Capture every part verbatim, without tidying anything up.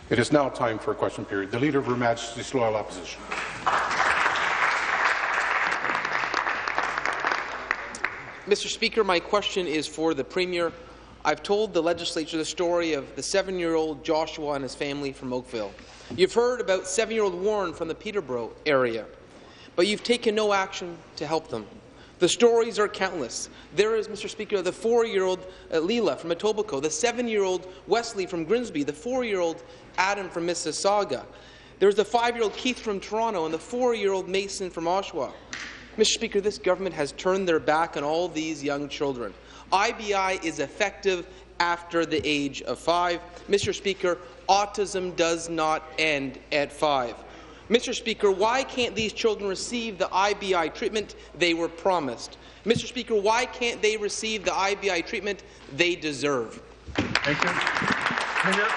It is now time for a question period. The Leader of Her Majesty's Loyal Opposition. Mister Speaker, my question is for the Premier. I've told the Legislature the story of the seven-year-old Joshua and his family from Oakville. You've heard about seven-year-old Warren from the Peterborough area, but you've taken no action to help them. The stories are countless. There is, Mister Speaker, the four-year-old uh, Leela from Etobicoke, the seven-year-old Wesley from Grimsby, the four-year-old Adam from Mississauga. There's the five-year-old Keith from Toronto and the four-year-old Mason from Oshawa. Mister Speaker, this government has turned their back on all these young children. I B I is effective after the age of five. Mister Speaker, autism does not end at five. Mister Speaker, why can't these children receive the I B I treatment they were promised? Mister Speaker, why can't they receive the I B I treatment they deserve? Thank you. Premier.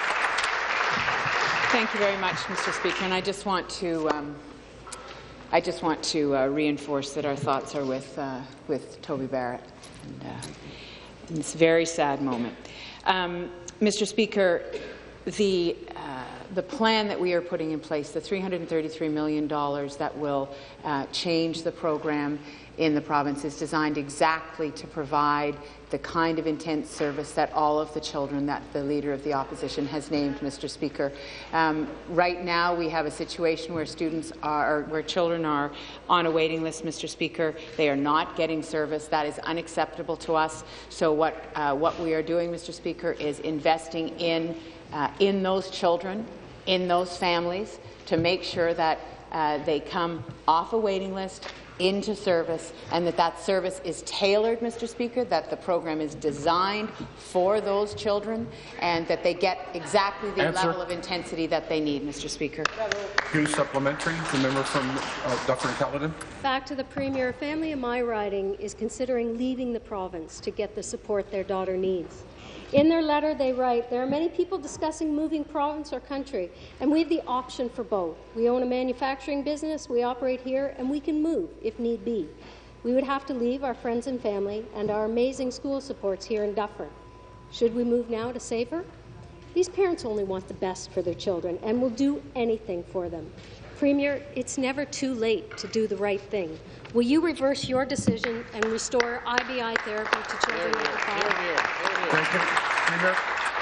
Thank you very much, Mister Speaker. And I just want to, um, I just want to uh, reinforce that our thoughts are with uh, with Toby Barrett and, uh, in this very sad moment. Um, Mister Speaker, the uh, the plan that we are putting in place, the three hundred thirty-three million dollars that will uh, change the program in the province, is designed exactly to provide the kind of intense service that all of the children that the Leader of the Opposition has named, Mister Speaker. Um, right now, we have a situation where students are, where children are on a waiting list, Mister Speaker. They are not getting service. That is unacceptable to us. So what, uh, what we are doing, Mister Speaker, is investing in, uh, in those children, in those families, to make sure that uh, they come off a waiting list, into service, and that that service is tailored, Mister Speaker, that the program is designed for those children, and that they get exactly the Answer. level of intensity that they need, Mister Speaker. Q supplementary. The member from uh, Dufferin Caledon. Back to the Premier. A family in my riding is considering leaving the province to get the support their daughter needs. In their letter, they write, there are many people discussing moving province or country, and we have the option for both. We own a manufacturing business, we operate here, and we can move if need be. We would have to leave our friends and family and our amazing school supports here in Dufferin. Should we move now to save her? These parents only want the best for their children and will do anything for them. Premier, it's never too late to do the right thing. Will you reverse your decision and restore I B I therapy to children over five? Thank you. Premier.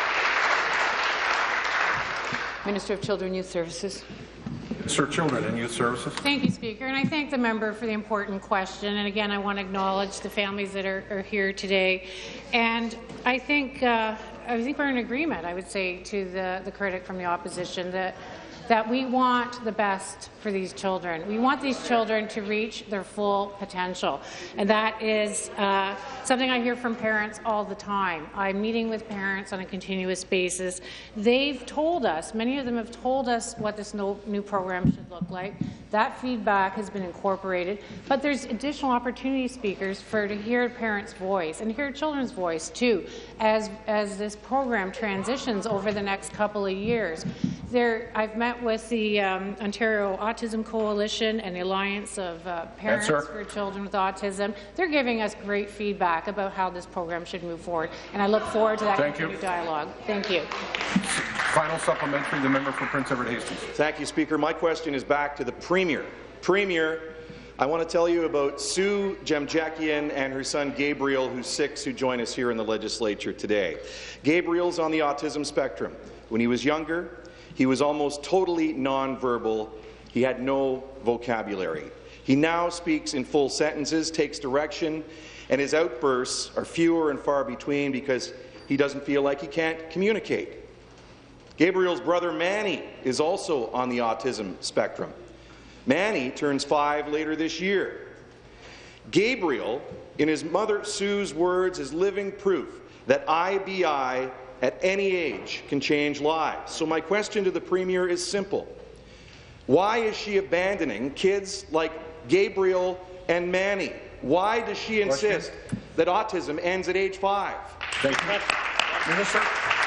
Minister of Children and Youth Services. Sir, Children and Youth Services. Thank you, Speaker. And I thank the member for the important question. And again, I want to acknowledge the families that are, are here today. And I think uh, I think we're in agreement, I would say, to the, the critic from the opposition that that we want the best for these children. We want these children to reach their full potential, and that is uh, something I hear from parents all the time. I'm meeting with parents on a continuous basis. They've told us, many of them have told us what this no, new program should look like. That feedback has been incorporated, but there's additional opportunity, speakers, for to hear parents' voice and hear children's voice too, as, as this program transitions over the next couple of years. There, I've met with the um, Ontario Autism Coalition and the Alliance of uh, Parents Answer. for Children with Autism. They're giving us great feedback about how this program should move forward, and I look forward to that Thank continued you. dialogue. Thank you. Final supplementary. The member for Prince Edward Hastings. Thank you, Speaker. My question is back to the Premier. Premier, I want to tell you about Sue Jemjakian and her son Gabriel, who's six, who join us here in the legislature today. Gabriel's on the autism spectrum. When he was younger, he was almost totally nonverbal. He had no vocabulary. He now speaks in full sentences, takes direction, and his outbursts are fewer and far between because he doesn't feel like he can't communicate. Gabriel's brother Manny is also on the autism spectrum. Manny turns five later this year. Gabriel, in his mother Sue's words, is living proof that I B I at any age can change lives. So my question to the Premier is simple. Why is she abandoning kids like Gabriel and Manny? Why does she insist question. that autism ends at age five? Thank you. Minister.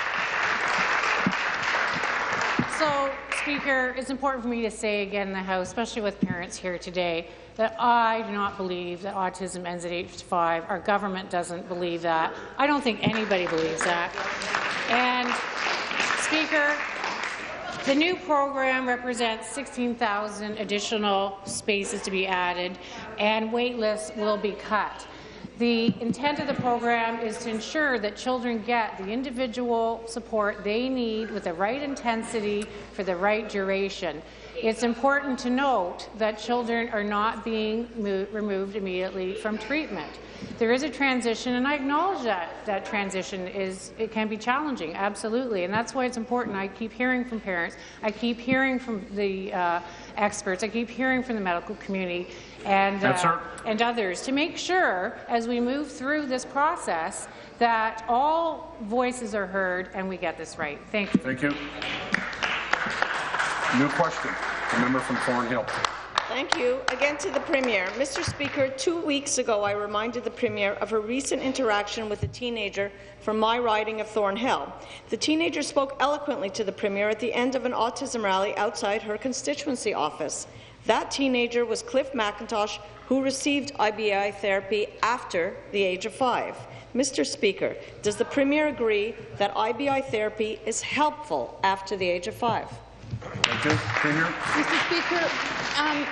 So, Speaker, it's important for me to say again in the House, especially with parents here today, that I do not believe that autism ends at age five. Our government doesn't believe that. I don't think anybody believes that. And, Speaker, The new program represents sixteen thousand additional spaces to be added, and wait lists will be cut. The intent of the program is to ensure that children get the individual support they need with the right intensity for the right duration. It's important to note that children are not being removed immediately from treatment. There is a transition, and I acknowledge that that transition is it can be challenging, absolutely, and that's why it's important. I keep hearing from parents, I keep hearing from the uh, experts, I keep hearing from the medical community and uh, and others to make sure, as we move through this process, that all voices are heard and we get this right. Thank you. Thank you. New question. The member from Thornhill. Thank you. Again to the Premier. Mister Speaker, two weeks ago I reminded the Premier of her recent interaction with a teenager from my riding of Thornhill. The teenager spoke eloquently to the Premier at the end of an autism rally outside her constituency office. That teenager was Cliff McIntosh, who received I B I therapy after the age of five. Mister Speaker, does the Premier agree that I B I therapy is helpful after the age of five? Thank you. Premier. Mister Speaker, um,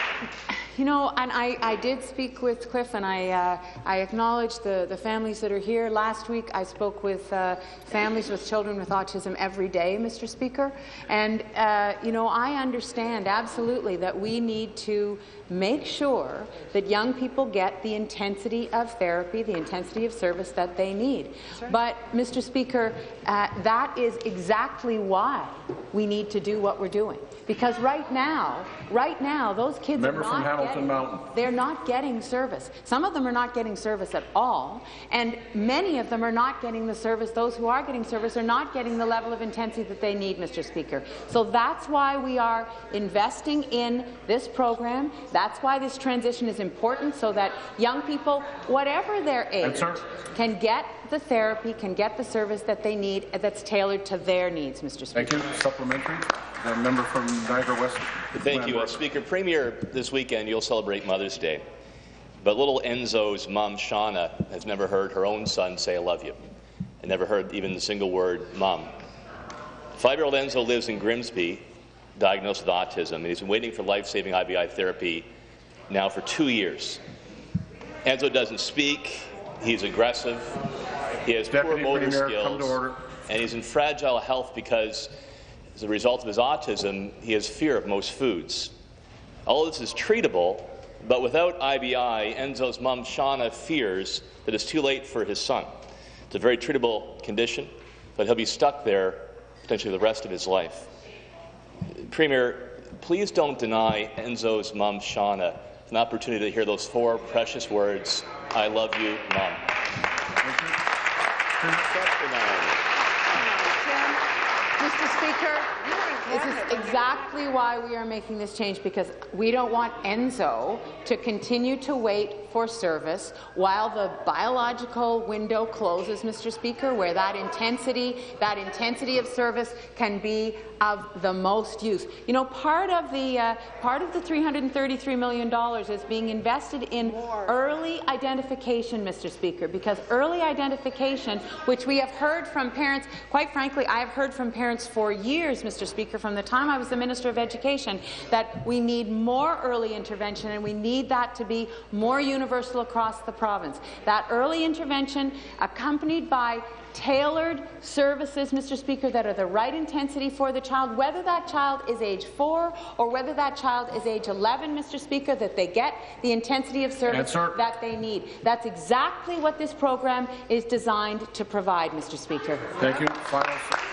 you know, and I, I did speak with Cliff, and I, uh, I acknowledge the, the families that are here. Last week, I spoke with uh, families with children with autism every day, Mister Speaker. And, uh, you know, I understand absolutely that we need to make sure that young people get the intensity of therapy, the intensity of service that they need. Sure. But, Mister Speaker, uh, that is exactly why we need to do what we're doing. Because right now, right now, those kids Member are not from Hamilton getting, Mountain. They're not getting service. Some of them are not getting service at all, and many of them are not getting the service. Those who are getting service are not getting the level of intensity that they need, Mister Speaker. So that's why we are investing in this program. That's why this transition is important, so that young people, whatever their age, can get the therapy, can get the service that they need that's tailored to their needs, Mister Speaker. Thank you. Supplementary. The member from Niagara West. Thank you, uh, Speaker. Premier, this weekend you'll celebrate Mother's Day, but little Enzo's mom, Shauna, has never heard her own son say "I love you," and never heard even the single word "mom." Five-year-old Enzo lives in Grimsby, diagnosed with autism, and he's been waiting for life-saving I B I therapy now for two years. Enzo doesn't speak. He's aggressive. He has Deputy poor motor Premier, skills, come to order. and he's in fragile health because, as a result of his autism, he has fear of most foods. All of this is treatable, but without I B I, Enzo's mom, Shauna, fears that it's too late for his son. It's a very treatable condition, but he'll be stuck there potentially the rest of his life. Premier, please don't deny Enzo's mom, Shauna, an opportunity to hear those four precious words, "I love you, Mom." Mister Speaker, this is exactly why we are making this change, because we don't want Enzo to continue to wait for service while the biological window closes, Mister Speaker, where that intensity, that intensity of service can be of the most use. You know, part of the uh, part of the three hundred thirty-three million dollars is being invested in early identification, Mister Speaker, because early identification, which we have heard from parents, quite frankly, I have heard from parents for years, Mister Speaker, from the time I was the Minister of Education, that we need more early intervention, and we need that to be more universal across the province. That early intervention, accompanied by tailored services, Mister Speaker, that are the right intensity for the child, whether that child is age four or whether that child is age eleven, Mister Speaker, that they get the intensity of service Answer. that they need. That's exactly what this program is designed to provide, Mister Speaker. Thank you. Final.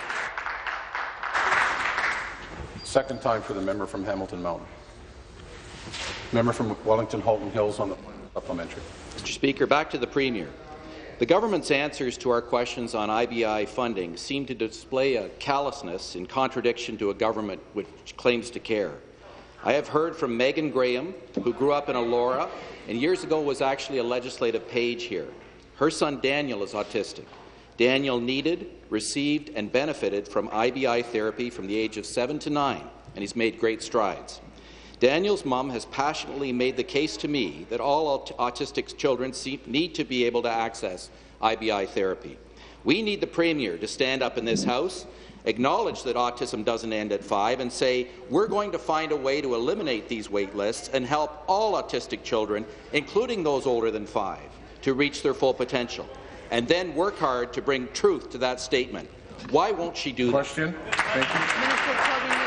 Second time for the member from Hamilton Mountain. Member from Wellington Halton Hills on the supplementary. Mister Speaker, back to the Premier. The government's answers to our questions on I B I funding seem to display a callousness in contradiction to a government which claims to care. I have heard from Megan Graham, who grew up in Elora and years ago was actually a legislative page here. Her son Daniel is autistic. Daniel needed, received and benefited from I B I therapy from the age of seven to nine, and he's made great strides. Daniel's mom has passionately made the case to me that all autistic children need to be able to access I B I therapy. We need the Premier to stand up in this House acknowledge that autism doesn't end at five, and say, we're going to find a way to eliminate these wait lists and help all autistic children, including those older than five, to reach their full potential, and then work hard to bring truth to that statement. Why won't she do Question. that? Thank you. Minister of Children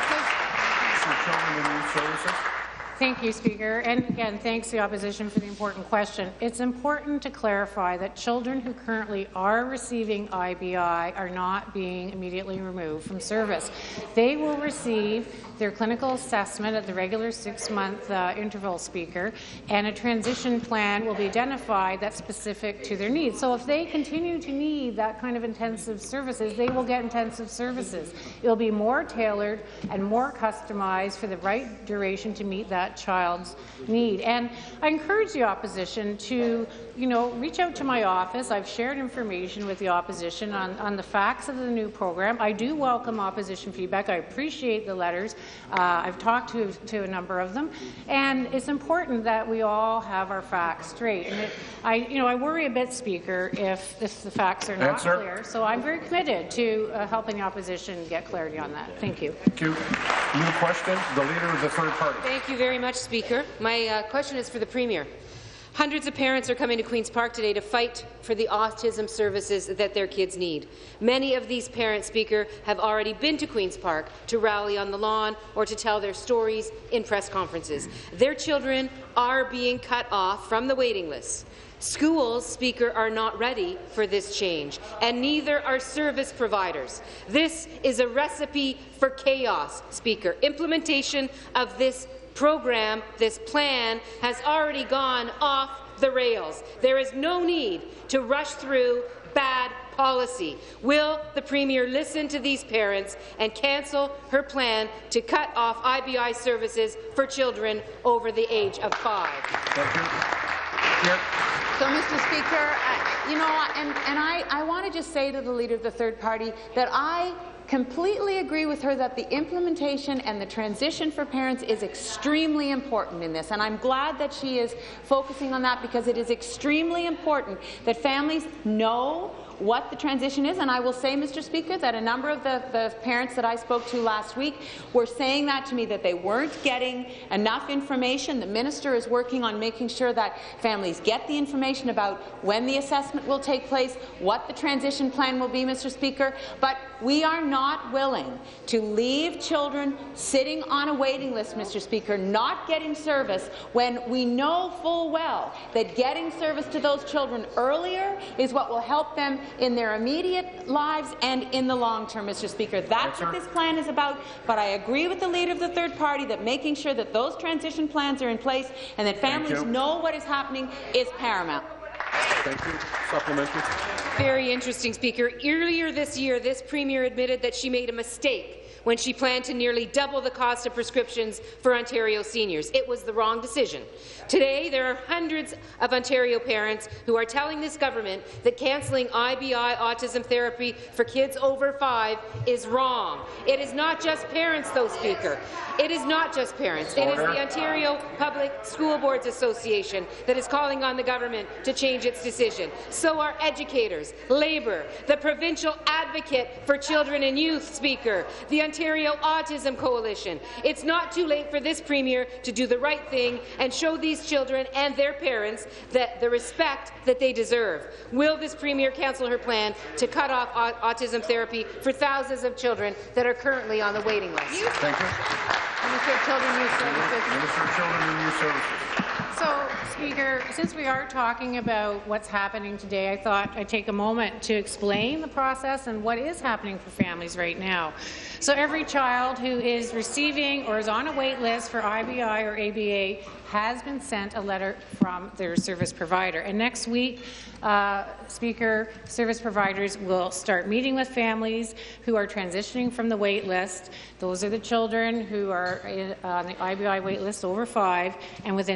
and Youth Services. Minister of Children and Youth Services. Thank you, Speaker. And again, thanks to the opposition for the important question. It's important to clarify that children who currently are receiving I B I are not being immediately removed from service. They will receive their clinical assessment at the regular six-month uh, interval, Speaker, and a transition plan will be identified that's specific to their needs. So if they continue to need that kind of intensive services, they will get intensive services. It will be more tailored and more customized for the right duration to meet that child's need. And I encourage the opposition to, you know, reach out to my office. I've shared information with the opposition on, on the facts of the new program. I do welcome opposition feedback. I appreciate the letters. Uh, I've talked to, to a number of them, and it's important that we all have our facts straight. And it, I, you know, I worry a bit, Speaker, if, if the facts are not Answer. clear. So I'm very committed to uh, helping the opposition get clarity on that. Thank you. Thank you. New question. The Leader of the Third Party. Thank you very much, Speaker. My uh, question is for the Premier. Hundreds of parents are coming to Queen's Park today to fight for the autism services that their kids need. Many of these parents, Speaker, have already been to Queen's Park to rally on the lawn or to tell their stories in press conferences. Their children are being cut off from the waiting lists. Schools, Speaker, are not ready for this change, and neither are service providers. This is a recipe for chaos, Speaker. Implementation of this program, this plan, has already gone off the rails. There is no need to rush through bad policy. Will the Premier listen to these parents and cancel her plan to cut off I B I services for children over the age of five? Thank you. Here. So, Mister Speaker, uh, you know, and, and I, I want to just say to the Leader of the Third Party that I completely agree with her that the implementation and the transition for parents is extremely important in this, and I'm glad that she is focusing on that, because it is extremely important that families know what the transition is. And I will say, Mister Speaker, that a number of the, the parents that I spoke to last week were saying that to me, that they weren't getting enough information. The minister is working on making sure that families get the information about when the assessment will take place, what the transition plan will be, Mister Speaker. But we are not willing to leave children sitting on a waiting list, Mister Speaker, not getting service, when we know full well that getting service to those children earlier is what will help them in their immediate lives and in the long term, Mister Speaker. That's what this plan is about. But I agree with the Leader of the Third Party that making sure that those transition plans are in place and that families know what is happening is paramount. Thank you. Supplementary. Very interesting, Speaker. Earlier this year, this Premier admitted that she made a mistake when she planned to nearly double the cost of prescriptions for Ontario seniors. It was the wrong decision. Today, there are hundreds of Ontario parents who are telling this government that cancelling I B I autism therapy for kids over five is wrong. It is not just parents, though, Speaker. It is not just parents. It is the Ontario Public School Boards Association that is calling on the government to change its decision. So are educators, Labour, the Provincial Advocate for Children and Youth, Speaker, the Ontario Autism Coalition. It's not too late for this Premier to do the right thing and show these children and their parents that the respect that they deserve. Will this Premier cancel her plan to cut off au autism therapy for thousands of children that are currently on the waiting list? Thank you. Minister of Children and Youth Services. Minister of Children and Youth Services. So, Speaker, since we are talking about what's happening today, I thought I'd take a moment to explain the process and what is happening for families right now. So every child who is receiving or is on a wait list for I B I or A B A has been sent a letter from their service provider. And next week, uh, Speaker, service providers will start meeting with families who are transitioning from the wait list. Those are the children who are in, on the I B I wait list over five, and within ten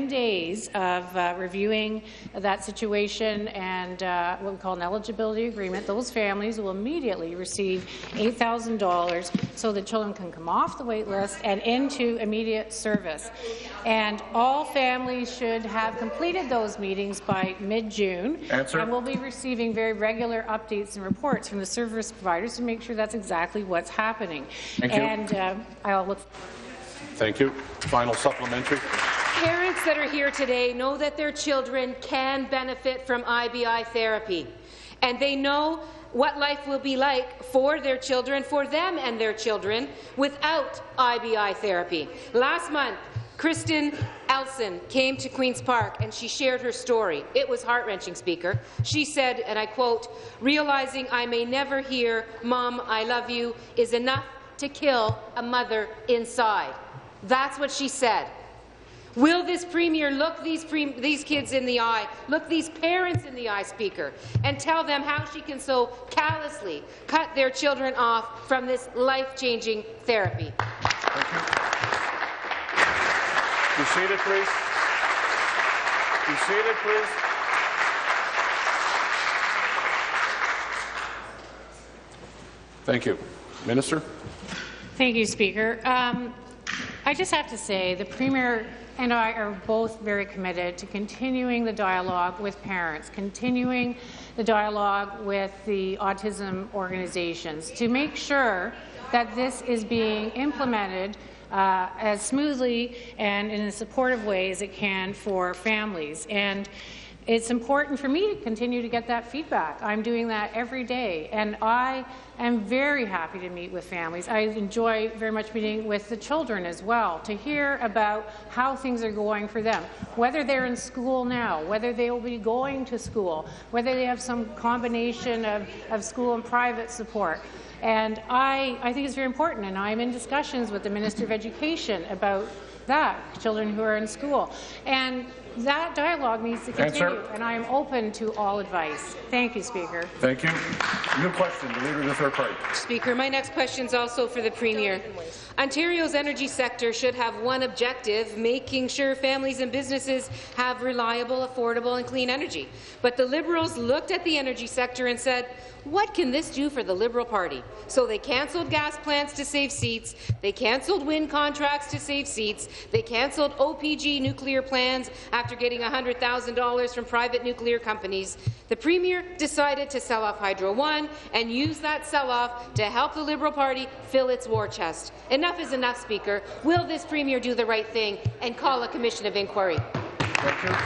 ten days of uh, reviewing that situation and uh, what we call an eligibility agreement. Those families will immediately receive eight thousand dollars so that children can come off the wait list and into immediate service. And all families should have completed those meetings by mid-June. Answer. And we'll be receiving very regular updates and reports from the service providers to make sure that's exactly what's happening. Thank you. And uh, I'll look. Thank you. Final supplementary. Parents that are here today know that their children can benefit from I B I therapy, and they know what life will be like for their children, for them and their children, without I B I therapy. Last month, Kristen Elson came to Queen's Park and she shared her story. It was heart-wrenching, Speaker. She said, and I quote, "Realizing I may never hear, 'Mom, I love you,' is enough to kill a mother inside." That's what she said. Will this Premier look these, pre these kids in the eye, look these parents in the eye, Speaker, and tell them how she can so callously cut their children off from this life-changing therapy? Thank you. Be seated, please. Be seated, please. Thank you. Minister? Thank you, Speaker. Um, I just have to say the Premier and I are both very committed to continuing the dialogue with parents, continuing the dialogue with the autism organizations to make sure that this is being implemented uh, as smoothly and in a supportive way as it can for families. And it's important for me to continue to get that feedback. I'm doing that every day, and I am very happy to meet with families. I enjoy very much meeting with the children as well, to hear about how things are going for them, whether they're in school now, whether they will be going to school, whether they have some combination of, of school and private support. And I, I think it's very important, and I'm in discussions with the Minister of Education about that, children who are in school. And that dialogue needs to continue, Answer. and I am open to all advice. Thank you, Speaker. Thank you. New question, the Leader of the Third Party. Speaker, my next question is also for the Premier. Ontario's energy sector should have one objective, making sure families and businesses have reliable, affordable and clean energy. But the Liberals looked at the energy sector and said, what can this do for the Liberal Party? So they cancelled gas plants to save seats, they cancelled wind contracts to save seats, they cancelled O P G nuclear plans after getting one hundred thousand dollars from private nuclear companies. The Premier decided to sell off Hydro One and use that sell-off to help the Liberal Party fill its war chest. Enough is enough, Speaker. Will this Premier do the right thing and call a commission of inquiry? Thank you.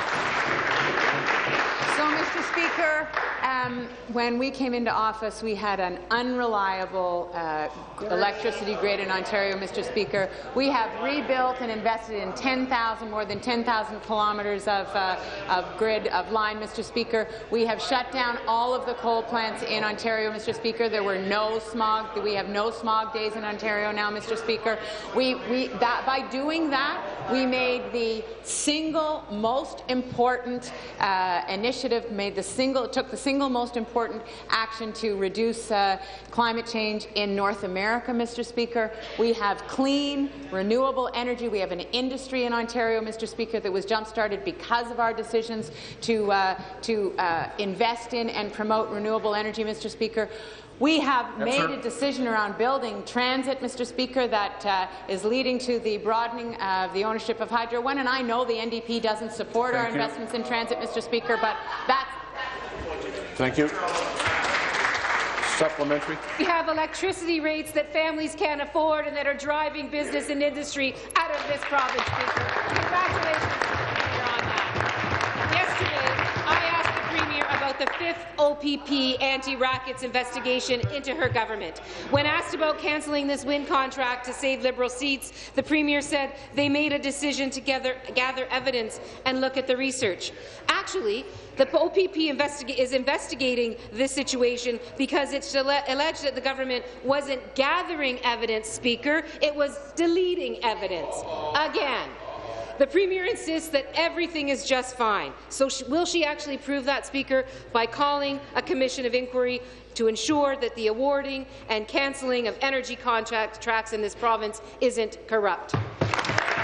So, Mister Speaker, um, when we came into office, we had an unreliable uh, electricity grid in Ontario, Mister Speaker. We have rebuilt and invested in ten thousand, more than ten thousand kilometres of, uh, of grid of line, Mister Speaker. We have shut down all of the coal plants in Ontario, Mister Speaker. There were no smog. We have no smog days in Ontario now, Mister Speaker. We, we, that, by doing that, we made the single most important uh, initiative, made the single, took the single most important action to reduce uh, climate change in North America, Mister Speaker. We have clean, renewable energy. We have an industry in Ontario, Mister Speaker, that was jump-started because of our decisions to, uh, to uh, invest in and promote renewable energy, Mister Speaker. We have yes, made sir. a decision around building transit, Mister Speaker, that uh, is leading to the broadening of the ownership of Hydro One, and I know the N D P doesn't support Thank our you. investments in transit, Mister Speaker, but that's... Thank you. Supplementary. We have electricity rates that families can't afford and that are driving business and industry out of this province, Speaker. Congratulations to the Premier on that. Yesterday, I asked the Premier about the fifth O P P anti-rackets investigation into her government. When asked about cancelling this wind contract to save Liberal seats, the Premier said they made a decision to gather, gather evidence and look at the research. Actually, the O P P investiga is investigating this situation because it's alleged that the government wasn't gathering evidence, Speaker. It was deleting evidence. Again. The Premier insists that everything is just fine. So sh will she actually prove that, Speaker, by calling a commission of inquiry to ensure that the awarding and cancelling of energy contracts in this province isn't corrupt?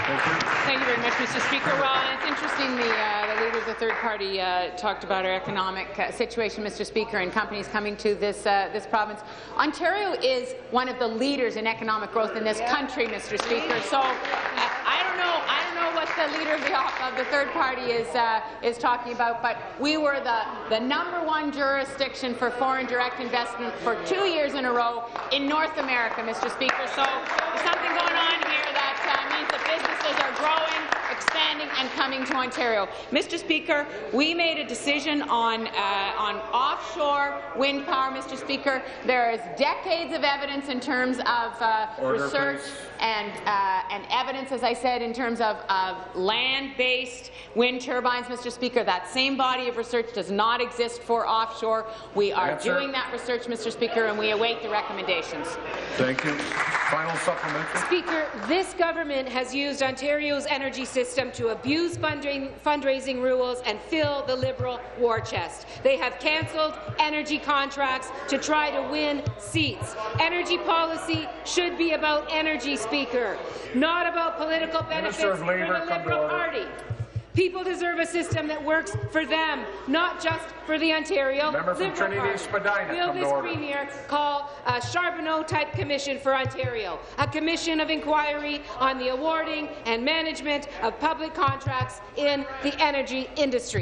Thank you very much, Mister Speaker. Well, it's interesting the, uh, the leader of the third party uh, talked about our economic uh, situation, Mister Speaker, and companies coming to this uh, this province. Ontario is one of the leaders in economic growth in this country, Mister Speaker. So uh, I don't know. I don't know what the leader of the, of the third party is uh, is talking about, but we were the the number one jurisdiction for foreign direct investment for two years in a row in North America, Mister Speaker. So there's something going on here that uh, means that businesses are growing, expanding, and coming to Ontario. Mister Speaker, we made a decision on uh, on offshore wind power, Mister Speaker. There is decades of evidence in terms of uh, research and uh, and evidence, as I said, in terms of, of land-based wind turbines, Mister Speaker. That same body of research does not exist for offshore. We are Answer. doing that research, Mister Speaker, and we await the recommendations. Thank you. Final supplementary. Speaker, this government has used Ontario's energy system to abuse funding, fundraising rules and fill the Liberal war chest. They have cancelled energy contracts to try to win seats. Energy policy should be about energy, Speaker, not about political benefits for the Liberal Party. People deserve a system that works for them, not just for the Ontario Member from Liberal Trinity Party. Spadina, Will come to this order. Premier call a Charbonneau-type commission for Ontario, a commission of inquiry on the awarding and management of public contracts in the energy industry?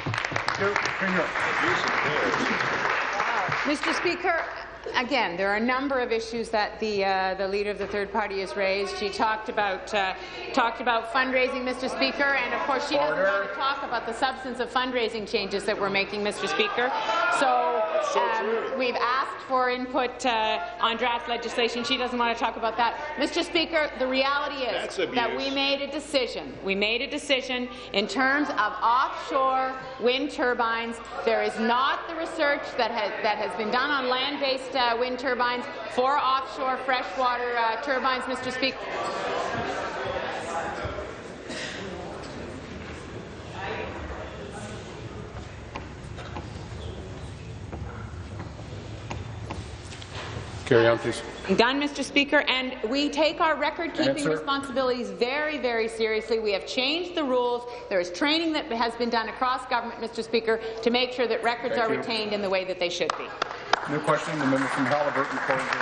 Mister Speaker, again, there are a number of issues that the uh, the leader of the third party has raised. She talked about uh, talked about fundraising, Mister Speaker, and of course she doesn't want to talk about the substance of fundraising changes that we're making, Mister Speaker. So um, we've asked for input uh, on draft legislation. She doesn't want to talk about that, Mister Speaker. The reality is that we made a decision. We made a decision in terms of offshore wind turbines. There is not the research that has that has been done on land-based Uh, wind turbines for offshore freshwater uh, turbines, Mister Speaker. Carry on, please. Done, Mister Speaker, and we take our record-keeping Answer. responsibilities very, very seriously. We have changed the rules. There is training that has been done across government, Mister Speaker, to make sure that records Thank are you. retained in the way that they should be. New question, the member from Haliburton.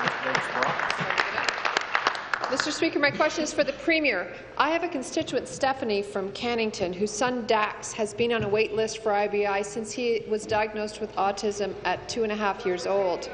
Mister Speaker, my question is for the Premier. I have a constituent, Stephanie, from Cannington, whose son Dax has been on a wait list for I B I since he was diagnosed with autism at two and a half years old.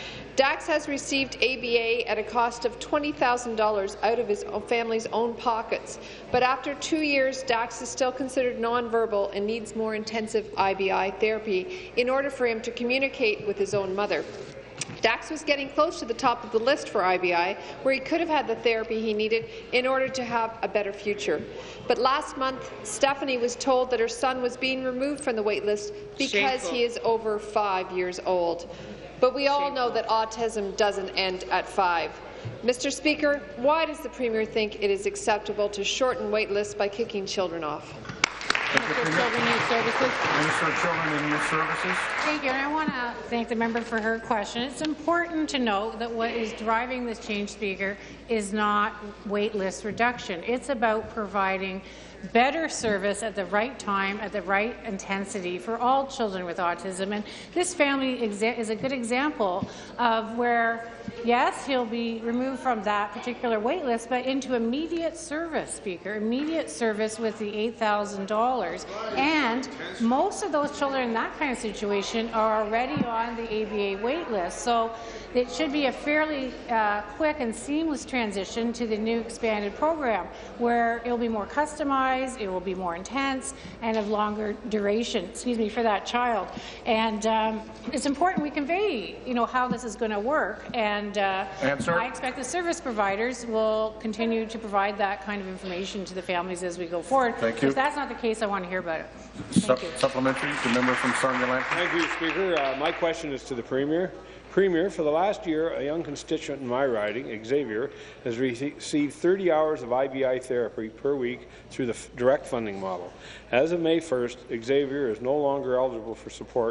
Dax has received A B A at a cost of twenty thousand dollars out of his family's own pockets, but after two years, Dax is still considered nonverbal and needs more intensive I B I therapy in order for him to communicate with his own mother. Dax was getting close to the top of the list for I B I, where he could have had the therapy he needed in order to have a better future. But last month, Stephanie was told that her son was being removed from the wait list because Shameful. he is over five years old. But we all know that autism doesn't end at five. Mister Speaker, why does the Premier think it is acceptable to shorten wait lists by kicking children off? Minister of Children and Youth Services. Minister of Children and Youth Services. Thank you, and I want to thank the member for her question. It's important to note that what is driving this change, Speaker, is not wait list reduction. It's about providing better service at the right time, at the right intensity for all children with autism. And this family is a good example of where, yes, he'll be removed from that particular wait list, but into immediate service, Speaker, immediate service with the eight thousand dollars. And most of those children in that kind of situation are already on the A B A wait list. So it should be a fairly uh, quick and seamless transition to the new expanded program, where it will be more customized, it will be more intense, and of longer duration, excuse me, for that child. And um, it's important we convey, you know, how this is going to work. And uh, I expect the service providers will continue to provide that kind of information to the families as we go forward. Thank you. If that's not the case, I want to hear about it. Sup supplementary, the member from Sarnia Lambton. Thank you, Speaker. Uh, my question is to the Premier. Premier, for the last year, a young constituent in my riding, Xavier, has received thirty hours of I B I therapy per week through the direct funding model. As of May first, Xavier is no longer eligible for support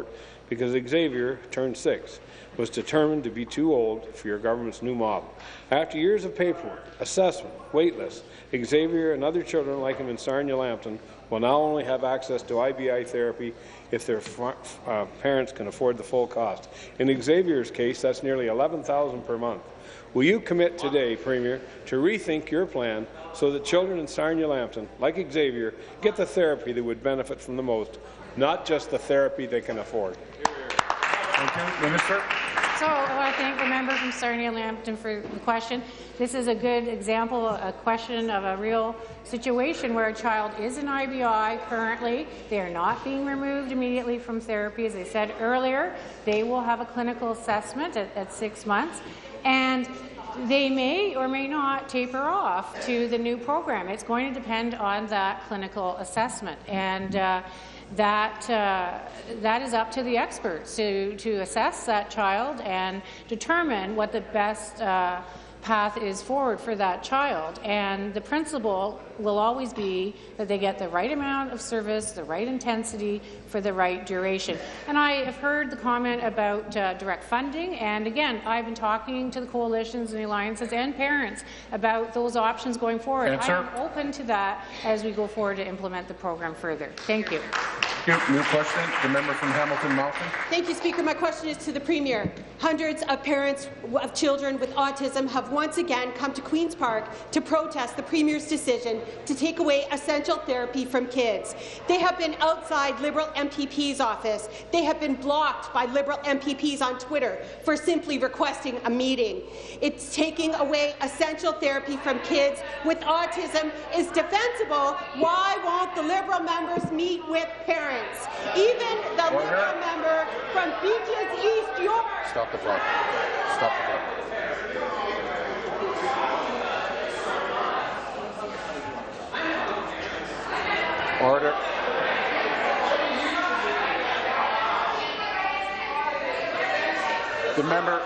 because Xavier turned six, was determined to be too old for your government's new model. After years of paperwork, assessment, wait lists, Xavier and other children like him in Sarnia-Lambton will now only have access to I B I therapy if their uh, parents can afford the full cost. In Xavier's case, that's nearly eleven thousand dollars per month. Will you commit today, Premier, to rethink your plan so that children in Sarnia-Lambton, like Xavier, get the therapy that would benefit from the most, not just the therapy they can afford? Thank you. Minister. So I want to thank the member from Sarnia-Lambton for the question. This is a good example, a question of a real situation where a child is in I B I currently. They are not being removed immediately from therapy. As I said earlier, they will have a clinical assessment at, at six months. And they may or may not taper off to the new program. It's going to depend on that clinical assessment. And uh, that uh, that is up to the experts to, to assess that child and determine what the best uh, path is forward for that child. And the principle will always be that they get the right amount of service, the right intensity for the right duration. And I have heard the comment about uh, direct funding, and again, I've been talking to the coalitions and the alliances and parents about those options going forward. Answer. I am open to that as we go forward to implement the program further. Thank you. Thank you. New question, the member from Hamilton Mountain. Thank you, Speaker. My question is to the Premier. Hundreds of parents of children with autism have once again come to Queen's Park to protest the Premier's decision to take away essential therapy from kids. They have been outside Liberal M P P's office. They have been blocked by Liberal M P Ps on Twitter for simply requesting a meeting. It's taking away essential therapy from kids with autism is defensible. Why won't the Liberal members meet with parents? Even the Order. Liberal member from Beaches East York. Stop the clock. Stop the clock. Order. The member.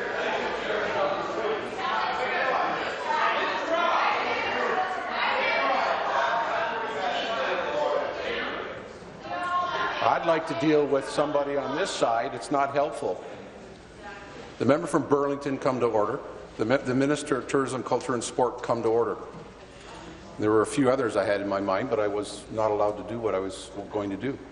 I'd like to deal with somebody on this side. It's not helpful. The member from Burlington, come to order. The, the Minister of Tourism, Culture and Sport, come to order. There were a few others I had in my mind, but I was not allowed to do what I was going to do.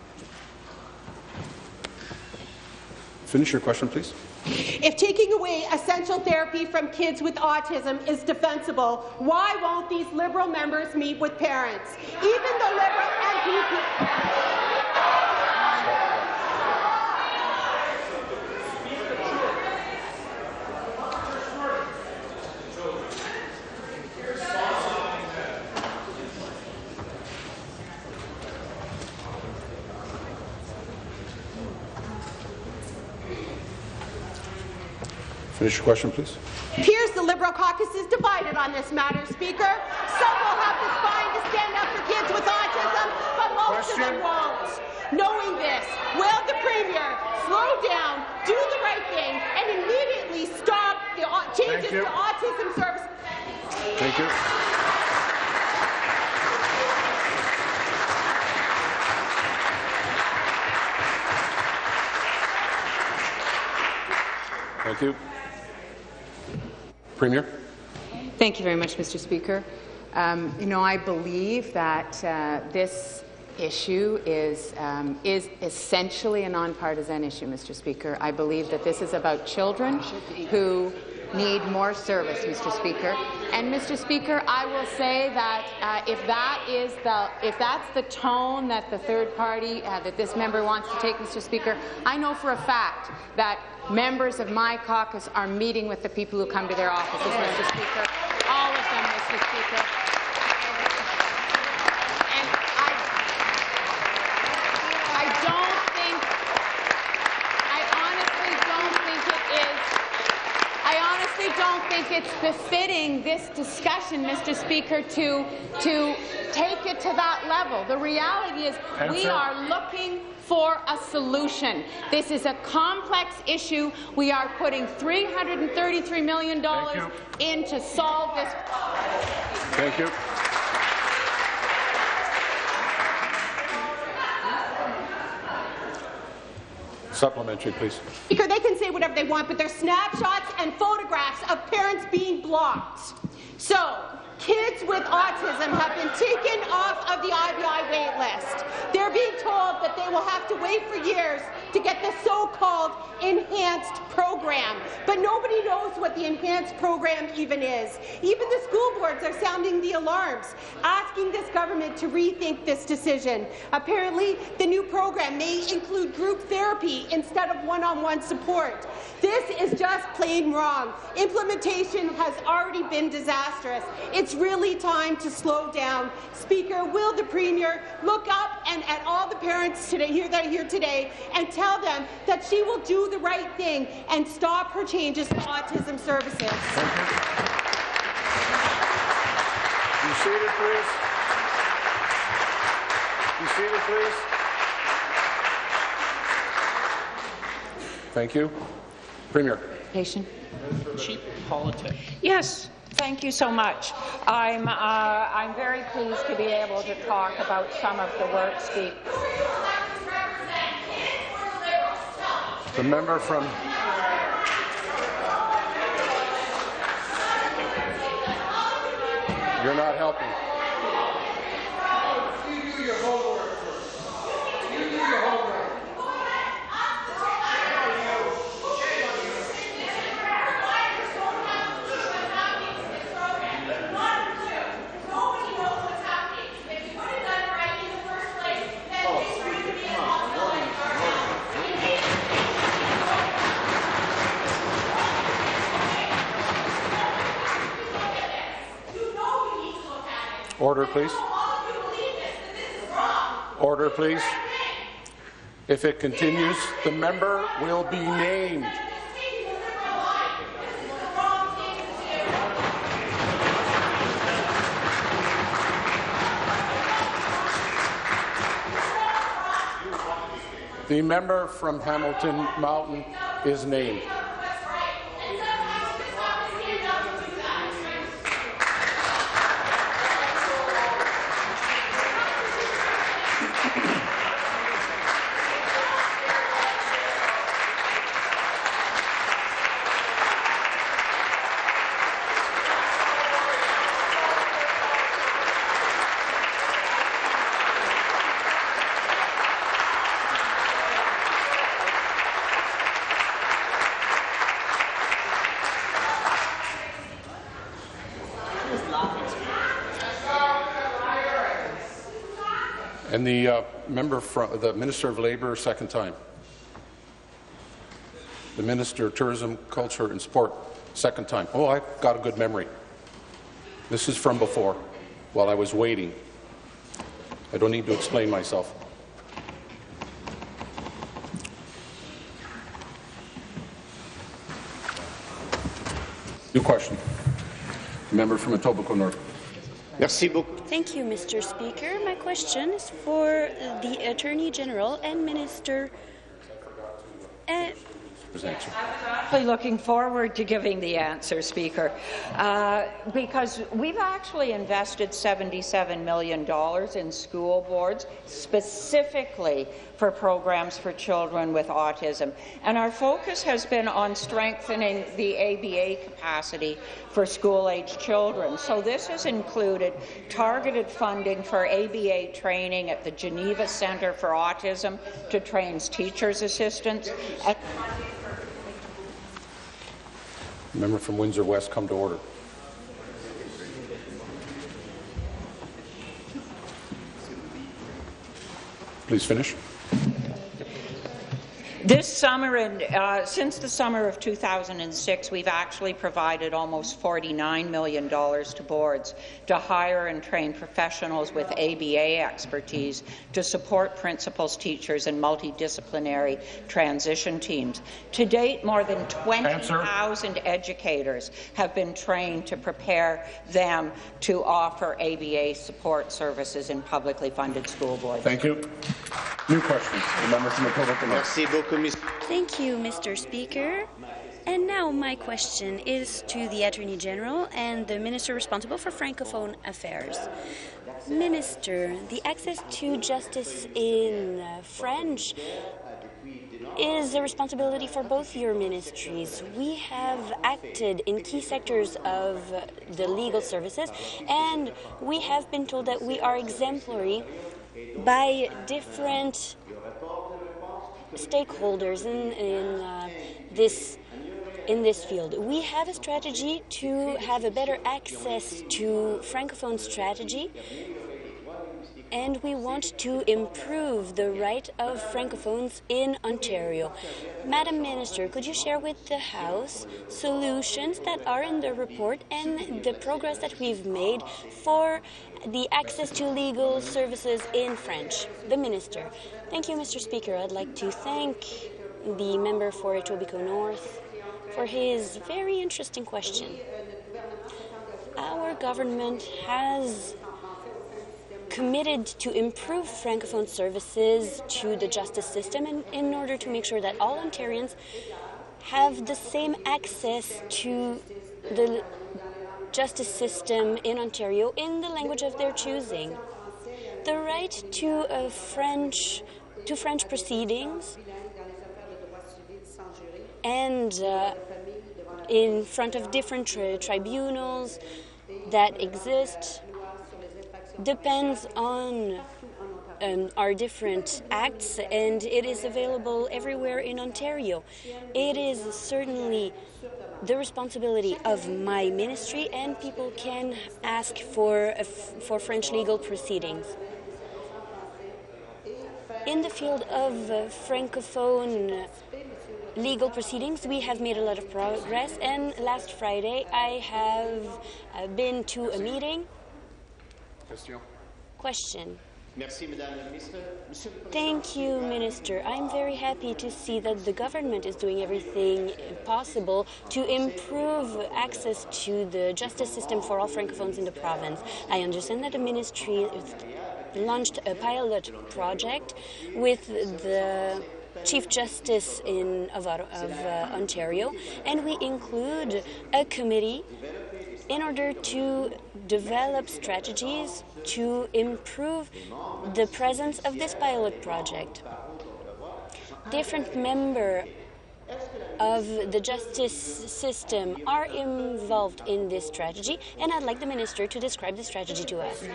Finish your question, please. If taking away essential therapy from kids with autism is defensible, why won't these Liberal members meet with parents? Even the Liberal M P P... Finish your question, please. Here's the Liberal caucus is divided on this matter, Speaker. Some will have the spine to stand up for kids with autism, but most Question. of them won't. Knowing this, will the Premier slow down, do the right thing, and immediately stop the changes to autism services? Thank you. Thank you. Premier. Thank you very much, Mister Speaker. Um, you know, I believe that uh, this issue is, um, is essentially a nonpartisan issue, Mister Speaker. I believe that this is about children who need more service, Mister Speaker. And, Mister Speaker, I will say that uh, if that is the, if that's the tone that the third party, uh, that this member wants to take, Mister Speaker, I know for a fact that members of my caucus are meeting with the people who come to their offices, Mister Speaker. All of them, Mister Speaker. And I, I don't think, I honestly don't think it is, I honestly don't think it's befitting this discussion, Mister Speaker, to, to take it to that level. The reality is Answer. We are looking for a solution. This is a complex issue. We are putting three hundred thirty-three million dollars in to solve this. Thank you. Supplementary, please. Speaker, they can say whatever they want, but there's snapshots and photographs of parents being blocked. So, kids with autism have been taken off of the I B I wait list. They're being told that they will have to wait for years to get the so-called enhanced program. But nobody knows what the enhanced program even is. Even the school boards are sounding the alarms, asking this government to rethink this decision. Apparently, the new program may include group therapy instead of one-on-one support. This is just plain wrong. Implementation has already been disastrous. It's really time to slow down. Speaker, will the Premier look up and at all the parents today here that are here today and tell them that she will do the right thing and stop her changes to autism services? Be seated, please. Be seated, please. Thank you. Premier. Patient. Cheap politics. Yes. Thank you so much. I'm, uh, I'm very pleased to be able to talk about some of the work, Speak. The member from You're not helping. You do your homework. You do your homework. Order, please. Order, please. If it continues, the member will be named. The member from Hamilton Mountain is named. And the uh, member from the Minister of Labour, second time. The Minister of Tourism, Culture and Sport, second time. Oh, I've got a good memory. This is from before, while I was waiting. I don't need to explain myself. New question. The member from Etobicoke North. Merci beaucoup. Thank you, Mister Speaker. My question is for the Attorney General and Minister. Uh, I'm looking forward to giving the answer, Speaker, uh, because we've actually invested seventy-seven million dollars in school boards specifically for programs for children with autism, and our focus has been on strengthening the A B A capacity for school-age children. So this has included targeted funding for A B A training at the Geneva Centre for Autism to train teachers' assistants. At Member from Windsor West, come to order. Please finish. This summer, and uh, since the summer of two thousand six, we've actually provided almost forty-nine million dollars to boards to hire and train professionals with A B A expertise to support principals, teachers, and multidisciplinary transition teams. To date, more than twenty thousand educators have been trained to prepare them to offer A B A support services in publicly funded school boards. Thank you. New question. The member from Etobicoke North. Thank you, Mister Speaker. And now my question is to the Attorney General and the Minister responsible for Francophone Affairs. Minister, the access to justice in uh, French is a responsibility for both your ministries. We have acted in key sectors of the legal services, and we have been told that we are exemplary by different stakeholders in, in uh, this in this field. We have a strategy to have a better access to Francophone strategy, and we want to improve the right of Francophones in Ontario. Madam Minister, could you share with the House solutions that are in the report and the progress that we've made for the access to legal services in French? The Minister. Thank you, Mister Speaker. I'd like to thank the member for Etobicoke North for his very interesting question. Our government has committed to improve Francophone services to the justice system, and in order to make sure that all Ontarians have the same access to the justice system in Ontario in the language of their choosing. The right to a French to French proceedings and uh, in front of different tri tribunals that exist depends on um, our different acts, and it is available everywhere in Ontario. It is certainly the responsibility of my ministry, and people can ask for uh, for French legal proceedings. In the field of uh, Francophone legal proceedings, we have made a lot of progress, and last Friday I have uh, been to a meeting. Question. Question. Thank you, Minister. I'm very happy to see that the government is doing everything possible to improve access to the justice system for all Francophones in the province. I understand that the ministry launched a pilot project with the Chief Justice in, of, of uh, Ontario, and we include a committee in order to develop strategies to improve the presence of this pilot project. Different members of the justice system are involved in this strategy, and I'd like the Minister to describe the strategy to us.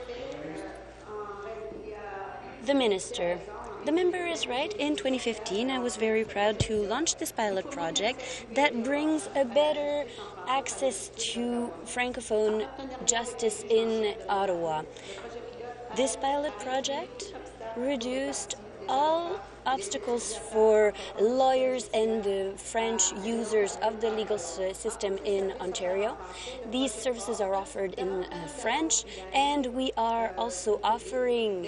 The Minister. The member is right. In twenty fifteen, I was very proud to launch this pilot project that brings a better access to Francophone justice in Ottawa. This pilot project reduced all obstacles for lawyers and the French users of the legal system in Ontario. These services are offered in uh, French, and we are also offering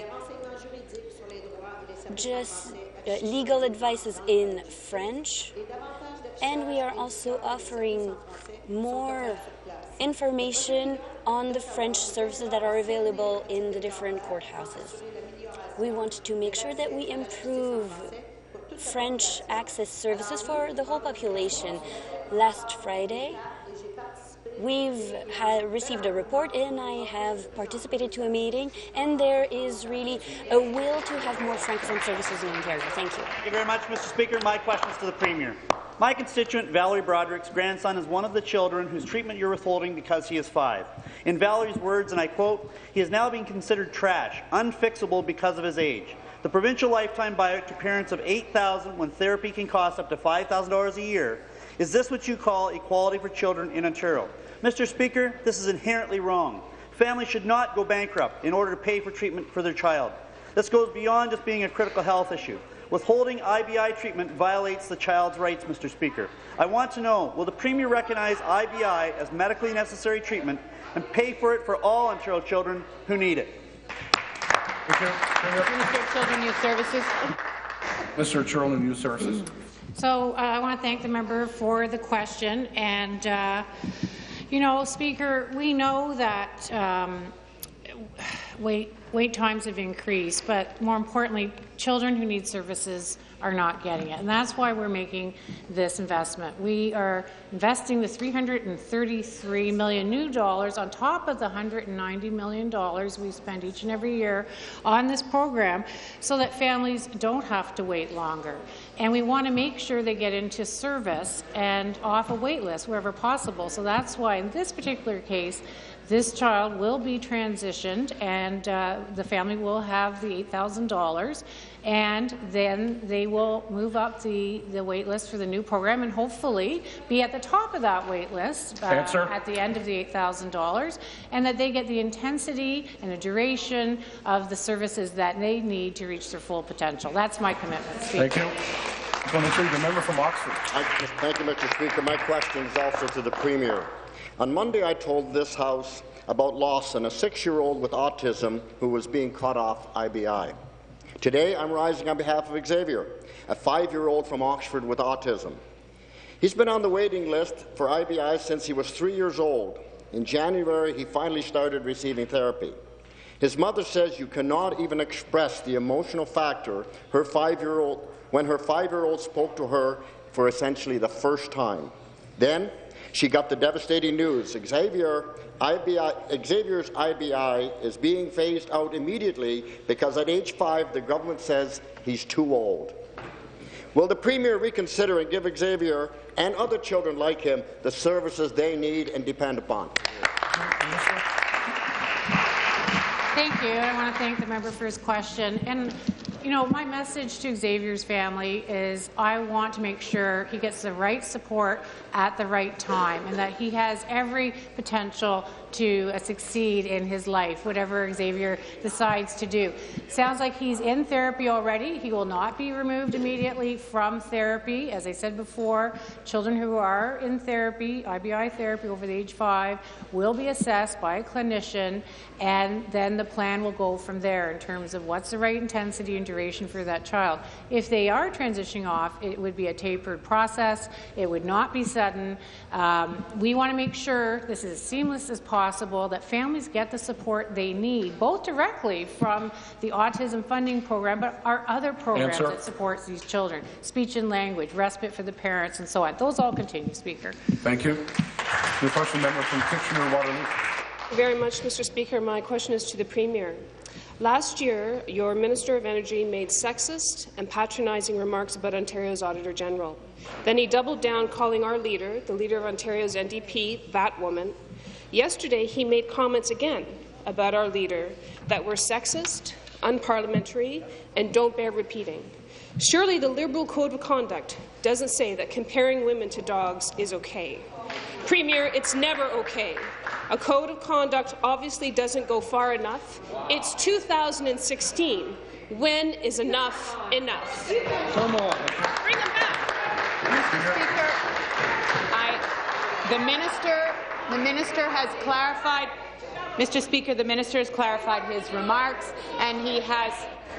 just uh, legal advices in French, and we are also offering more information on the French services that are available in the different courthouses. We want to make sure that we improve French access services for the whole population. Last Friday, we've had received a report, and I have participated to a meeting, and there is really a will to have more Francophone services in Ontario. Thank you. Thank you very much, Mister Speaker. My question is to the Premier. My constituent, Valerie Broderick's grandson is one of the children whose treatment you're withholding because he is five. In Valerie's words, and I quote, "He is now being considered trash, unfixable because of his age. The provincial lifetime buyout to parents of eight thousand dollars when therapy can cost up to five thousand dollars a year. Is this what you call equality for children in Ontario?" Mister Speaker, this is inherently wrong. Families should not go bankrupt in order to pay for treatment for their child. This goes beyond just being a critical health issue. Withholding I B I treatment violates the child's rights, Mister Speaker. I want to know, will the Premier recognize I B I as medically necessary treatment and pay for it for all Ontario children who need it? Minister of Children and Youth Services. Mister Children and Youth Services. So uh, I want to thank the member for the question. And, uh, you know, Speaker, we know that um, wait, wait times have increased, but more importantly, children who need services are not getting it. And that's why we're making this investment. We are investing the three hundred thirty-three million dollars new dollars on top of the one hundred ninety million dollars we spend each and every year on this program so that families don't have to wait longer. and we want to make sure they get into service and off a wait list wherever possible. So that's why in this particular case, this child will be transitioned, and uh, the family will have the eight thousand dollars, and then they will move up the, the wait list for the new program and hopefully be at the top of that wait list uh, at the end of the eight thousand dollars, and that they get the intensity and the duration of the services that they need to reach their full potential. That's my commitment, Speaker. Thank you. The member from Oxford. I, thank you, Mister Speaker. My question is also to the Premier. On Monday, I told this House about Lawson, a six-year-old with autism who was being cut off I B I. Today, I'm rising on behalf of Xavier, a five-year-old from Oxford with autism. He's been on the waiting list for I B I since he was three years old. In January, he finally started receiving therapy. His mother says you cannot even express the emotional factor her five-year-old when her five-year-old spoke to her for essentially the first time. Then, she got the devastating news. Xavier, I B I, Xavier's I B I is being phased out immediately because at age five, the government says he's too old. Will the Premier reconsider and give Xavier and other children like him the services they need and depend upon? Thank you. I want to thank the member for his question. And you know, my message to Xavier's family is I want to make sure he gets the right support at the right time and that he has every potential to uh, succeed in his life, whatever Xavier decides to do. Sounds like he's in therapy already. He will not be removed immediately from therapy. As I said before, children who are in therapy, I B I therapy over the age five, will be assessed by a clinician, and then the plan will go from there in terms of what's the right intensity and duration for that child. If they are transitioning off, it would be a tapered process. It would not be sudden. Um, we want to make sure this is as seamless as possible, that families get the support they need, both directly from the autism funding program, but our other programs Answer. that supports these children, speech and language, respite for the parents, and so on. Those all continue, Speaker. Thank you. The question member from Kitchener-Waterloo. Thank you very much, Mister Speaker. My question is to the Premier. Last year, your Minister of Energy made sexist and patronising remarks about Ontario's Auditor General. Then he doubled down, calling our leader, the leader of Ontario's N D P, that woman. Yesterday, he made comments again about our leader that were sexist, unparliamentary, and don't bear repeating. Surely the Liberal Code of Conduct doesn't say that comparing women to dogs is okay. Premier, it's never okay. A code of conduct obviously doesn't go far enough. It's two thousand sixteen. When is enough enough? Come on. Bring him back. Mister Speaker, I, the minister, the minister has clarified. Mister Speaker, the minister has clarified his remarks, and he has.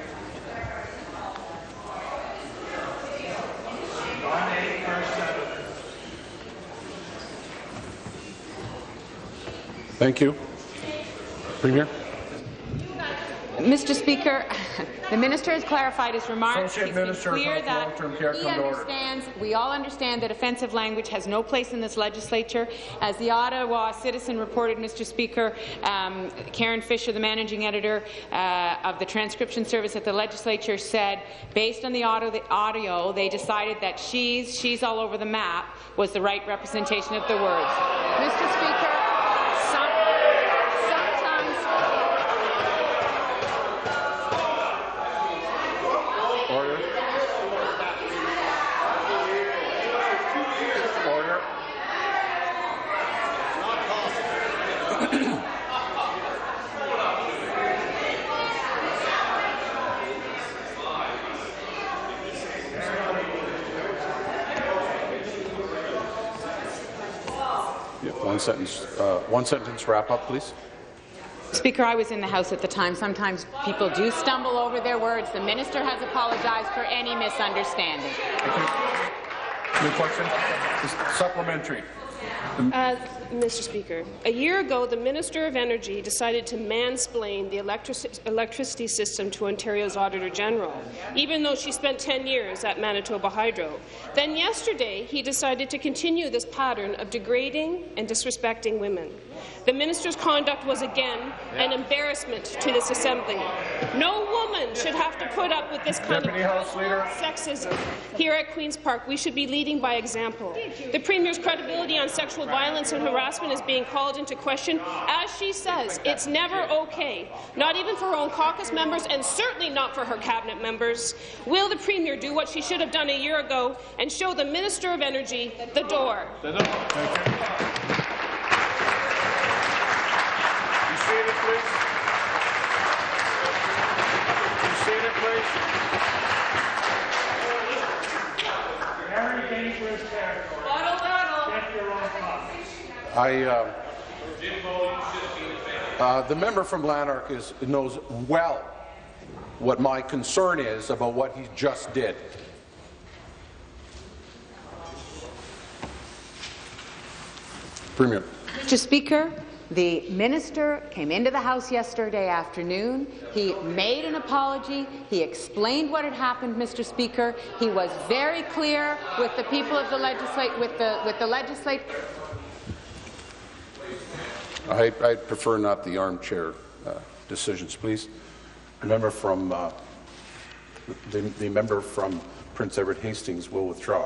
Thank you. Premier. Mister Speaker, the minister has clarified his remarks. Associate It's been Minister clear of that Long-Term Care, he come to order. understands, we all understand that offensive language has no place in this legislature. As the Ottawa Citizen reported, Mister Speaker, um, Karen Fisher, the managing editor uh, of the transcription service at the legislature, said, based on the audio, the audio, they decided that she's, she's all over the map was the right representation of the words. Mister Speaker, some, sometimes... Order. Order. Yeah, one sentence. Uh, one sentence wrap up, please. Speaker, I was in the House at the time. Sometimes people do stumble over their words. The minister has apologized for any misunderstanding. Thank you. New question. Supplementary. Uh, Mister Speaker, a year ago, the Minister of Energy decided to mansplain the electric electricity system to Ontario's Auditor General, even though she spent ten years at Manitoba Hydro. Then yesterday, he decided to continue this pattern of degrading and disrespecting women. The minister's conduct was again an embarrassment to this Assembly. No woman should have to put up with this kind Deputy of sexism. Here at Queen's Park, we should be leading by example. The Premier's credibility on sexual violence and harassment is being called into question. As she says, it's never okay, not even for her own caucus members and certainly not for her cabinet members. Will the Premier do what she should have done a year ago and show the Minister of Energy the door? Seated, please. Be seated, please. Very dangerous territory. Bottle, bottle. Get your own coffee. I, uh, uh, the member from Lanark is, knows well what my concern is about what he just did. Premier. Mister Speaker, the minister came into the House yesterday afternoon. He made an apology. He explained what had happened, Mister Speaker. He was very clear with the people of the legislate with the with the legislate. I, I prefer not the armchair uh, decisions, please. The member from uh, the, the member from Prince Edward Hastings will withdraw.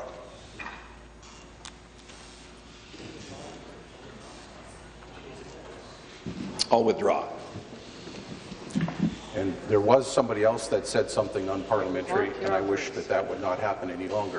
I'll withdraw. And there was somebody else that said something unparliamentary, and I wish that that would not happen any longer.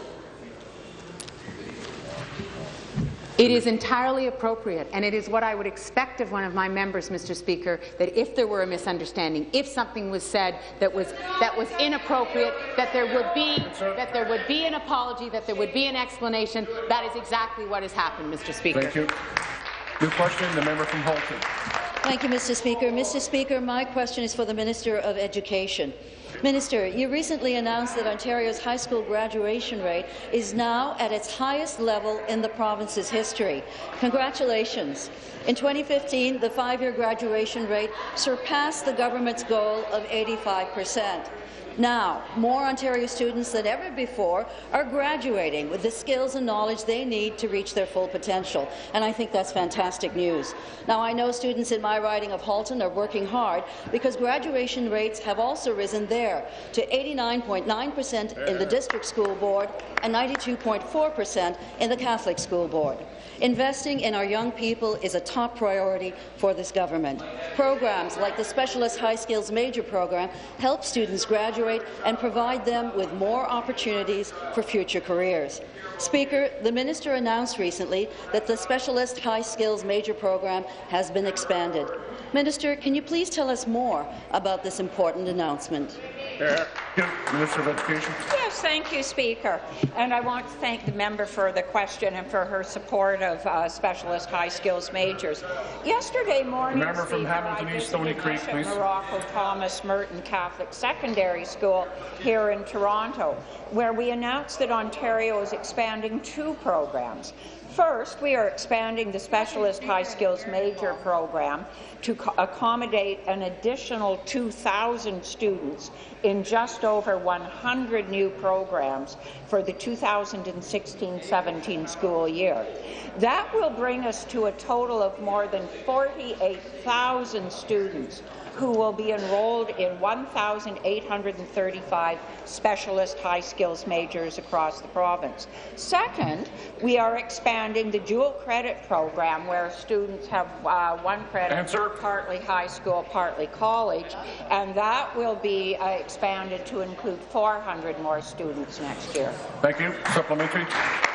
It is entirely appropriate, and it is what I would expect of one of my members, Mister Speaker, that if there were a misunderstanding, if something was said that was that was inappropriate, that there would be that there would be an apology, that there would be an explanation. That is exactly what has happened, Mister Speaker. Thank you. New question, the member from Halton. Thank you, Mister Speaker. Mister Speaker, my question is for the Minister of Education. Minister, you recently announced that Ontario's high school graduation rate is now at its highest level in the province's history. Congratulations. In twenty fifteen, the five-year graduation rate surpassed the government's goal of eighty-five percent. Now, more Ontario students than ever before are graduating with the skills and knowledge they need to reach their full potential, and I think that's fantastic news. Now, I know students in my riding of Halton are working hard because graduation rates have also risen there to eighty-nine point nine percent in the District School Board and ninety-two point four percent in the Catholic School Board. Investing in our young people is a top priority for this government. Programs like the Specialist High Skills Major program help students graduate and provide them with more opportunities for future careers. Speaker, the minister announced recently that the Specialist High Skills Major program has been expanded. Minister, can you please tell us more about this important announcement? Uh, Minister of Education. Yes, thank you, Speaker. And I want to thank the member for the question and for her support of uh, specialist high skills majors. Yesterday morning, member Speaker, from Hamilton East, Stony Creek, please. Morocco Thomas Merton Catholic Secondary School here in Toronto, where we announced that Ontario is expanding two programs. First, we are expanding the Specialist High Skills Major program to accommodate an additional two thousand students in just over one hundred new programs for the two thousand sixteen seventeen school year. That will bring us to a total of more than forty-eight thousand students who will be enrolled in one thousand eight hundred thirty-five specialist high skills majors across the province. Second, we are expanding the dual credit program where students have uh, one credit, Answer. partly high school, partly college, and that will be uh, expanded to include four hundred more students next year. Thank you. Supplementary.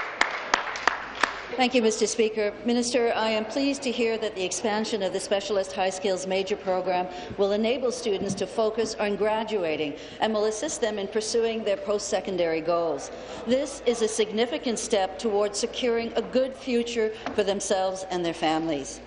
Thank you, Mister Speaker. Minister, I am pleased to hear that the expansion of the Specialist High Skills Major program will enable students to focus on graduating and will assist them in pursuing their post-secondary goals. This is a significant step towards securing a good future for themselves and their families.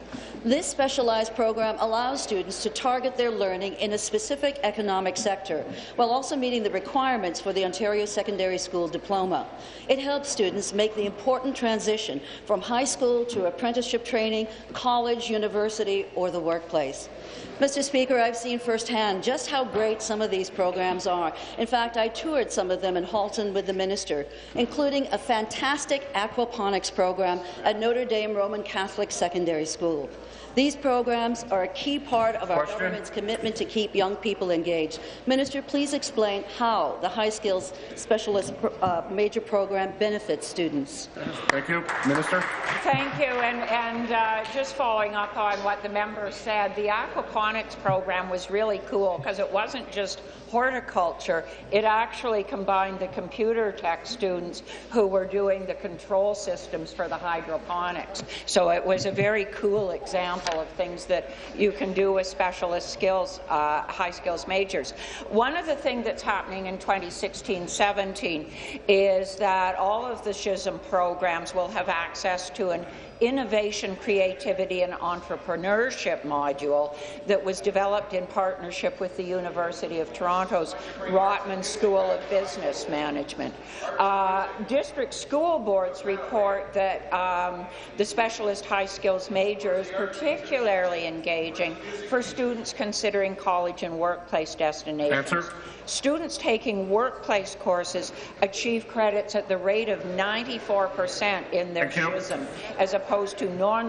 This specialized program allows students to target their learning in a specific economic sector, while also meeting the requirements for the Ontario Secondary School Diploma. It helps students make the important transition from high school to apprenticeship training, college, university, or the workplace. Mister Speaker, I've seen firsthand just how great some of these programs are. In fact, I toured some of them in Halton with the minister, including a fantastic aquaponics program at Notre Dame Roman Catholic Secondary School. These programs are a key part of our Question. government's commitment to keep young people engaged. Minister, please explain how the High Skills Specialist uh, Major Program benefits students. Thank you. Minister. Thank you. And, and uh, just following up on what the member said, the aquaponics program was really cool because it wasn't just horticulture. It actually combined the computer tech students who were doing the control systems for the hydroponics. So it was a very cool example of things that you can do with specialist skills, uh, high skills majors. One of the things that's happening in twenty sixteen seventeen is that all of the S H I S M programs will have access to an Innovation, Creativity and Entrepreneurship module that was developed in partnership with the University of Toronto's Rotman School of Business Management. Uh, district school boards report that um, the specialist high skills major is particularly engaging for students considering college and workplace destinations. Answer. Students taking workplace courses achieve credits at the rate of ninety-four percent in their S H I S M, as opposed to non.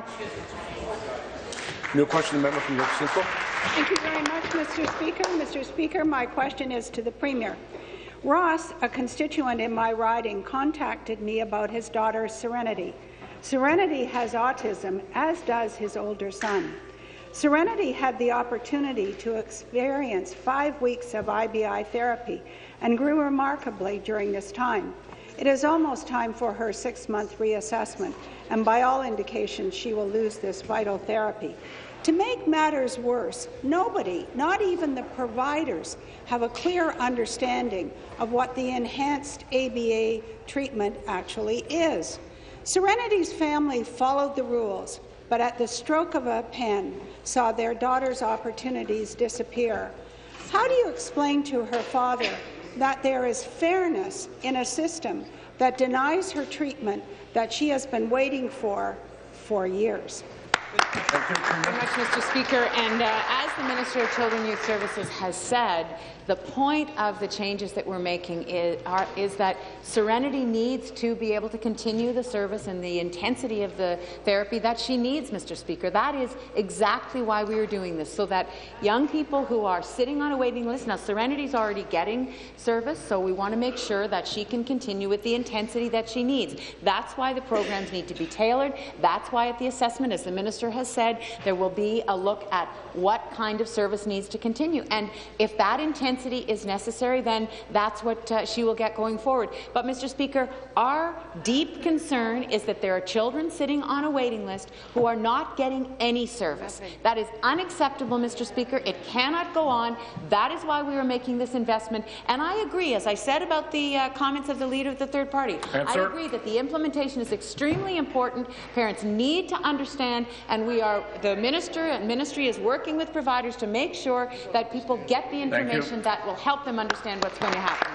New question, the member from York Central. Thank you very much, Mister Speaker. Mister Speaker, my question is to the Premier. Ross, a constituent in my riding, contacted me about his daughter, Serenity. Serenity has autism, as does his older son. Serenity had the opportunity to experience five weeks of I B I therapy and grew remarkably during this time. It is almost time for her six-month reassessment, and by all indications, she will lose this vital therapy. To make matters worse, nobody, not even the providers, have a clear understanding of what the enhanced A B A treatment actually is. Serenity's family followed the rules, but at the stroke of a pen, saw their daughter's opportunities disappear. How do you explain to her father that there is fairness in a system that denies her treatment that she has been waiting for for years? Thank you very much, Mister Speaker. And uh, as the Minister of Children and Youth Services has said, the point of the changes that we're making is, are, is that Serenity needs to be able to continue the service and the intensity of the therapy that she needs, Mister Speaker. That is exactly why we are doing this, so that young people who are sitting on a waiting list, now Serenity's already getting service, so we want to make sure that she can continue with the intensity that she needs. That's why the programs need to be tailored. That's why at the assessment, as the Minister has said, there will be a look at what kind of service needs to continue. And if that intensity is necessary, then that's what uh, she will get going forward. But, Mister Speaker, our deep concern is that there are children sitting on a waiting list who are not getting any service. That is unacceptable, Mister Speaker. It cannot go on. That is why we are making this investment. And I agree, as I said about the uh, comments of the Leader of the Third Party, Answer. I agree that the implementation is extremely important. Parents need to understand, and we are, the Minister and Ministry is working with providers to make sure that people get the information that will help them understand what's going to happen.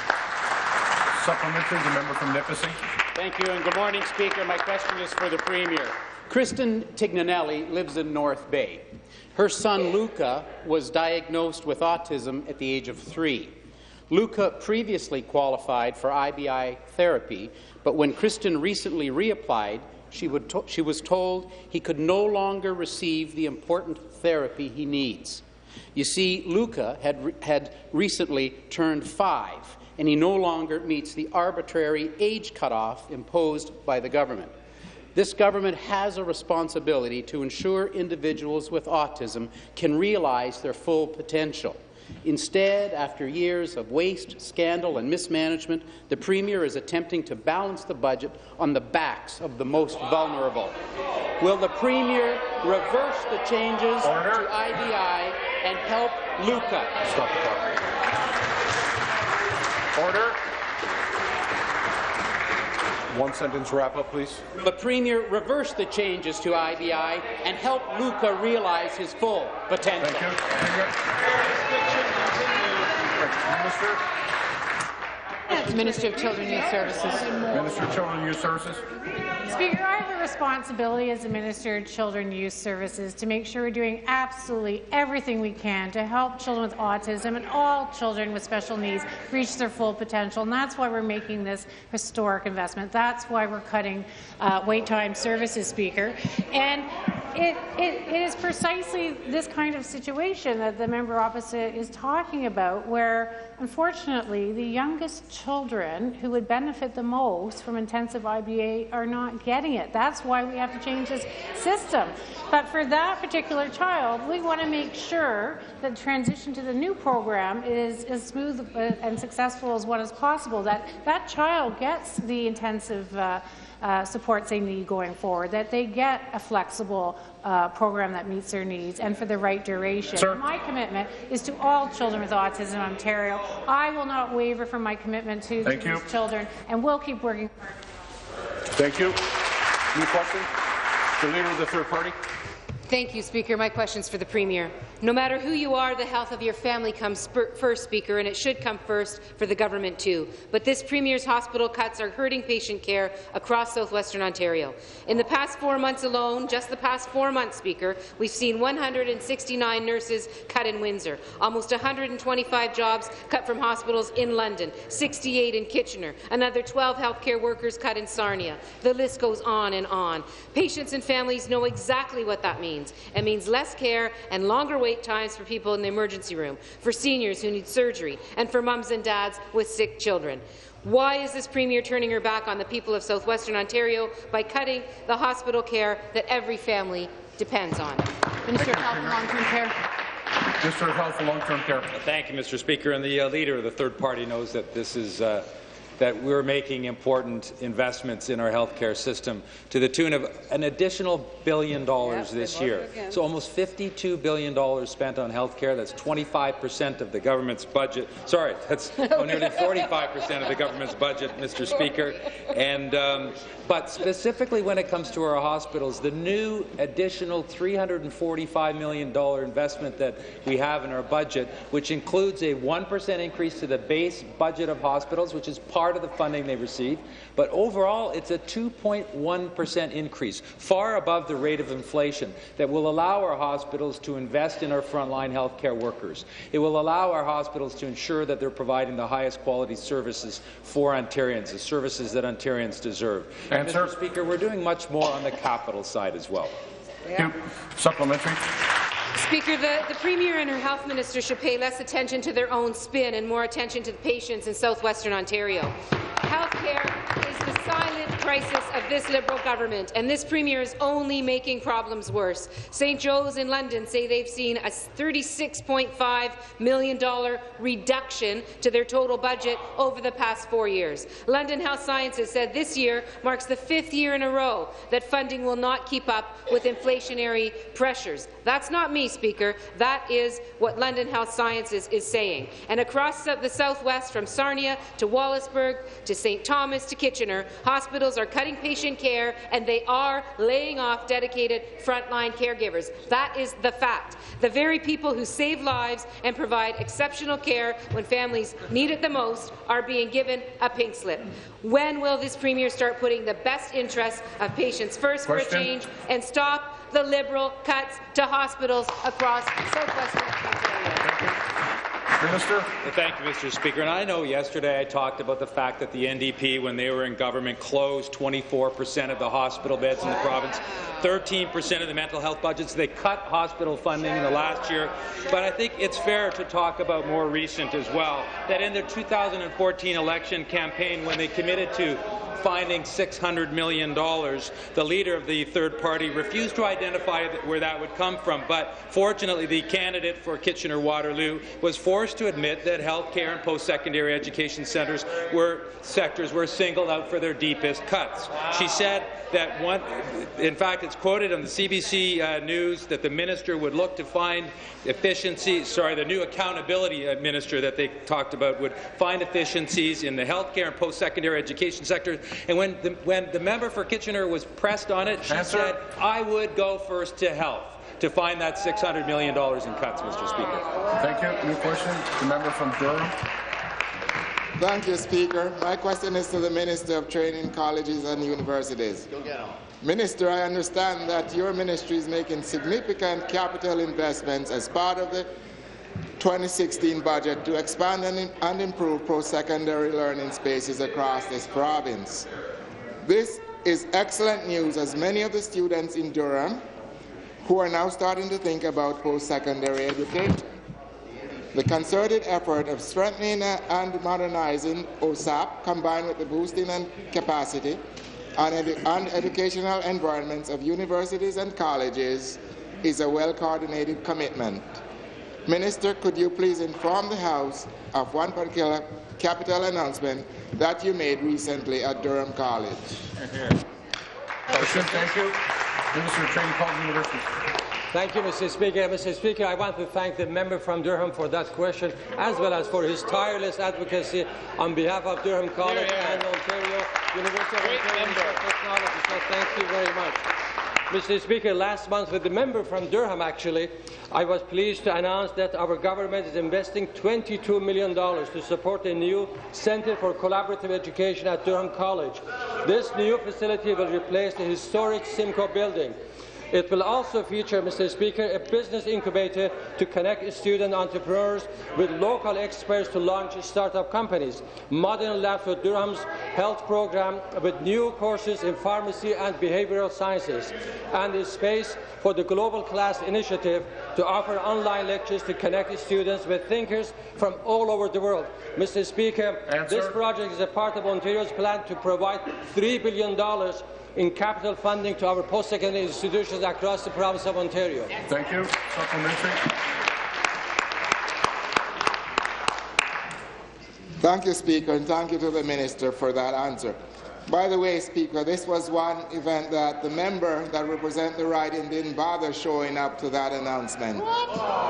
Supplementary, the member from Nipissing. Thank you, and good morning, Speaker. My question is for the Premier. Kristen Tignanelli lives in North Bay. Her son, Luca, was diagnosed with autism at the age of three. Luca previously qualified for I B I therapy, but when Kristen recently reapplied, she, would to she was told he could no longer receive the important therapy he needs. You see, Luca had, re had recently turned five, and he no longer meets the arbitrary age cutoff imposed by the government. This government has a responsibility to ensure individuals with autism can realize their full potential. Instead, after years of waste, scandal and mismanagement, the Premier is attempting to balance the budget on the backs of the most vulnerable. Will the Premier reverse the changes Order. to I B I and help Luca? Stop the clock. Order. One sentence wrap-up, please. The Premier reverse the changes to I B I and help Luca realize his full potential. Thank you. Minister. Minister of Children and Youth Services. Minister of Children and Youth Services. Speaker, I have a responsibility as the Minister of Children and Youth Services to make sure we're doing absolutely everything we can to help children with autism and all children with special needs reach their full potential. And that's why we're making this historic investment. That's why we're cutting uh, wait time services, Speaker. And It, it, it is precisely this kind of situation that the member opposite is talking about, where, unfortunately, the youngest children who would benefit the most from intensive I B A are not getting it. That's why we have to change this system. But for that particular child, we want to make sure that transition to the new program is as smooth and successful as one as possible, that that child gets the intensive uh, Uh, supports they need going forward, that they get a flexible uh, program that meets their needs and for the right duration. Sir. My commitment is to all children with autism in Ontario. I will not waver from my commitment to Thank these you. children, and we'll keep working hard. Thank you. New question? The Leader of the Third Party. Thank you, Speaker. My question is for the Premier. No matter who you are, the health of your family comes first, Speaker, and it should come first for the government too. But this Premier's hospital cuts are hurting patient care across southwestern Ontario. In the past four months alone, just the past four months, Speaker, we've seen one hundred sixty-nine nurses cut in Windsor, almost one hundred twenty-five jobs cut from hospitals in London, sixty-eight in Kitchener, another twelve healthcare workers cut in Sarnia. The list goes on and on. Patients and families know exactly what that means. It means less care and longer wait times for people in the emergency room, for seniors who need surgery, and for mums and dads with sick children. Why is this Premier turning her back on the people of southwestern Ontario by cutting the hospital care that every family depends on? Minister of Health and Long-Term Care. Minister of Health and Long-Term Care. Thank you, Mister Speaker. And the uh, Leader of the Third Party knows that this is uh, that we're making important investments in our healthcare system to the tune of an additional billion dollars yep, this year. So almost fifty-two billion dollars spent on healthcare. That's twenty-five percent of the government's budget. Sorry, that's oh, nearly forty-five percent of the government's budget, Mister Speaker. And um, but specifically when it comes to our hospitals, the new additional three hundred forty-five million dollars investment that we have in our budget, which includes a one percent increase to the base budget of hospitals, which is part of the funding they receive, but overall it's a two point one percent increase, far above the rate of inflation, that will allow our hospitals to invest in our frontline healthcare workers. It will allow our hospitals to ensure that they're providing the highest quality services for Ontarians, the services that Ontarians deserve. And, Mister Speaker, we're doing much more on the capital side as well. Yeah. Supplementary. Speaker, the, the Premier and her Health Minister should pay less attention to their own spin and more attention to the patients in southwestern Ontario. Healthcare is the silent crisis of this Liberal government, and this Premier is only making problems worse. Saint Joe's in London say they've seen a thirty-six point five million dollars reduction to their total budget over the past four years. London Health Sciences said this year marks the fifth year in a row that funding will not keep up with inflationary pressures. That's not me, Speaker. That is what London Health Sciences is saying. And across the southwest, from Sarnia to Wallaceburg to Saint Thomas to Kitchener, hospitals are cutting patient care and they are laying off dedicated frontline caregivers. That is the fact. The very people who save lives and provide exceptional care when families need it the most are being given a pink slip. When will this Premier start putting the best interests of patients first Question. for a change and stop the Liberal cuts to hospitals across southwestern Ontario? Minister. Well, thank you, Mister Speaker. And I know yesterday I talked about the fact that the N D P, when they were in government, closed twenty-four percent of the hospital beds in the province, thirteen percent of the mental health budgets. They cut hospital funding in the last year. But I think it's fair to talk about more recent as well, that in their two thousand fourteen election campaign, when they committed to finding six hundred million dollars, the Leader of the Third Party refused to identify where that would come from. But fortunately, the candidate for Kitchener-Waterloo was for forced to admit that healthcare and post-secondary education centres were sectors were singled out for their deepest cuts. She said that one, in fact, it's quoted on the C B C uh, News that the minister would look to find efficiency. Sorry, the new accountability minister that they talked about would find efficiencies in the healthcare and post-secondary education sector. And when the, when the member for Kitchener was pressed on it, she Answer. said, "I would go first to health to find that six hundred million dollars in cuts." Mister Speaker. Thank you. New question. The member from Durham. Thank you, Speaker. My question is to the Minister of Training, Colleges and Universities. Minister, I understand that your ministry is making significant capital investments as part of the twenty sixteen budget to expand and, and improve post-secondary learning spaces across this province. This is excellent news, as many of the students in Durham who are now starting to think about post-secondary education. The concerted effort of strengthening and modernizing O S A P, combined with the boosting and capacity and, edu and educational environments of universities and colleges, is a well-coordinated commitment. Minister, could you please inform the House of one particular capital announcement that you made recently at Durham College? Question. Thank you. Minister of Training, College and University. Thank you, Mister Speaker. Mister Speaker, I want to thank the member from Durham for that question, as well as for his tireless advocacy on behalf of Durham College yeah, yeah. and Ontario University of Ontario Technology. So thank you very much. Mister Speaker, last month with the member from Durham, actually, I was pleased to announce that our government is investing twenty-two million dollars to support a new Centre for Collaborative Education at Durham College. This new facility will replace the historic Simcoe building. It will also feature, Mister Speaker, a business incubator to connect student entrepreneurs with local experts to launch startup companies, modern lab for Durham's health program with new courses in pharmacy and behavioral sciences, and a space for the Global Class Initiative to offer online lectures to connect students with thinkers from all over the world. Mister Speaker, Answer. This project is a part of Ontario's plan to provide three billion dollars in capital funding to our post-secondary institutions across the province of Ontario. Thank you. Supplementary. Thank you, Speaker, and thank you to the Minister for that answer. By the way, Speaker, this was one event that the member that represents the riding didn't bother showing up to that announcement. What?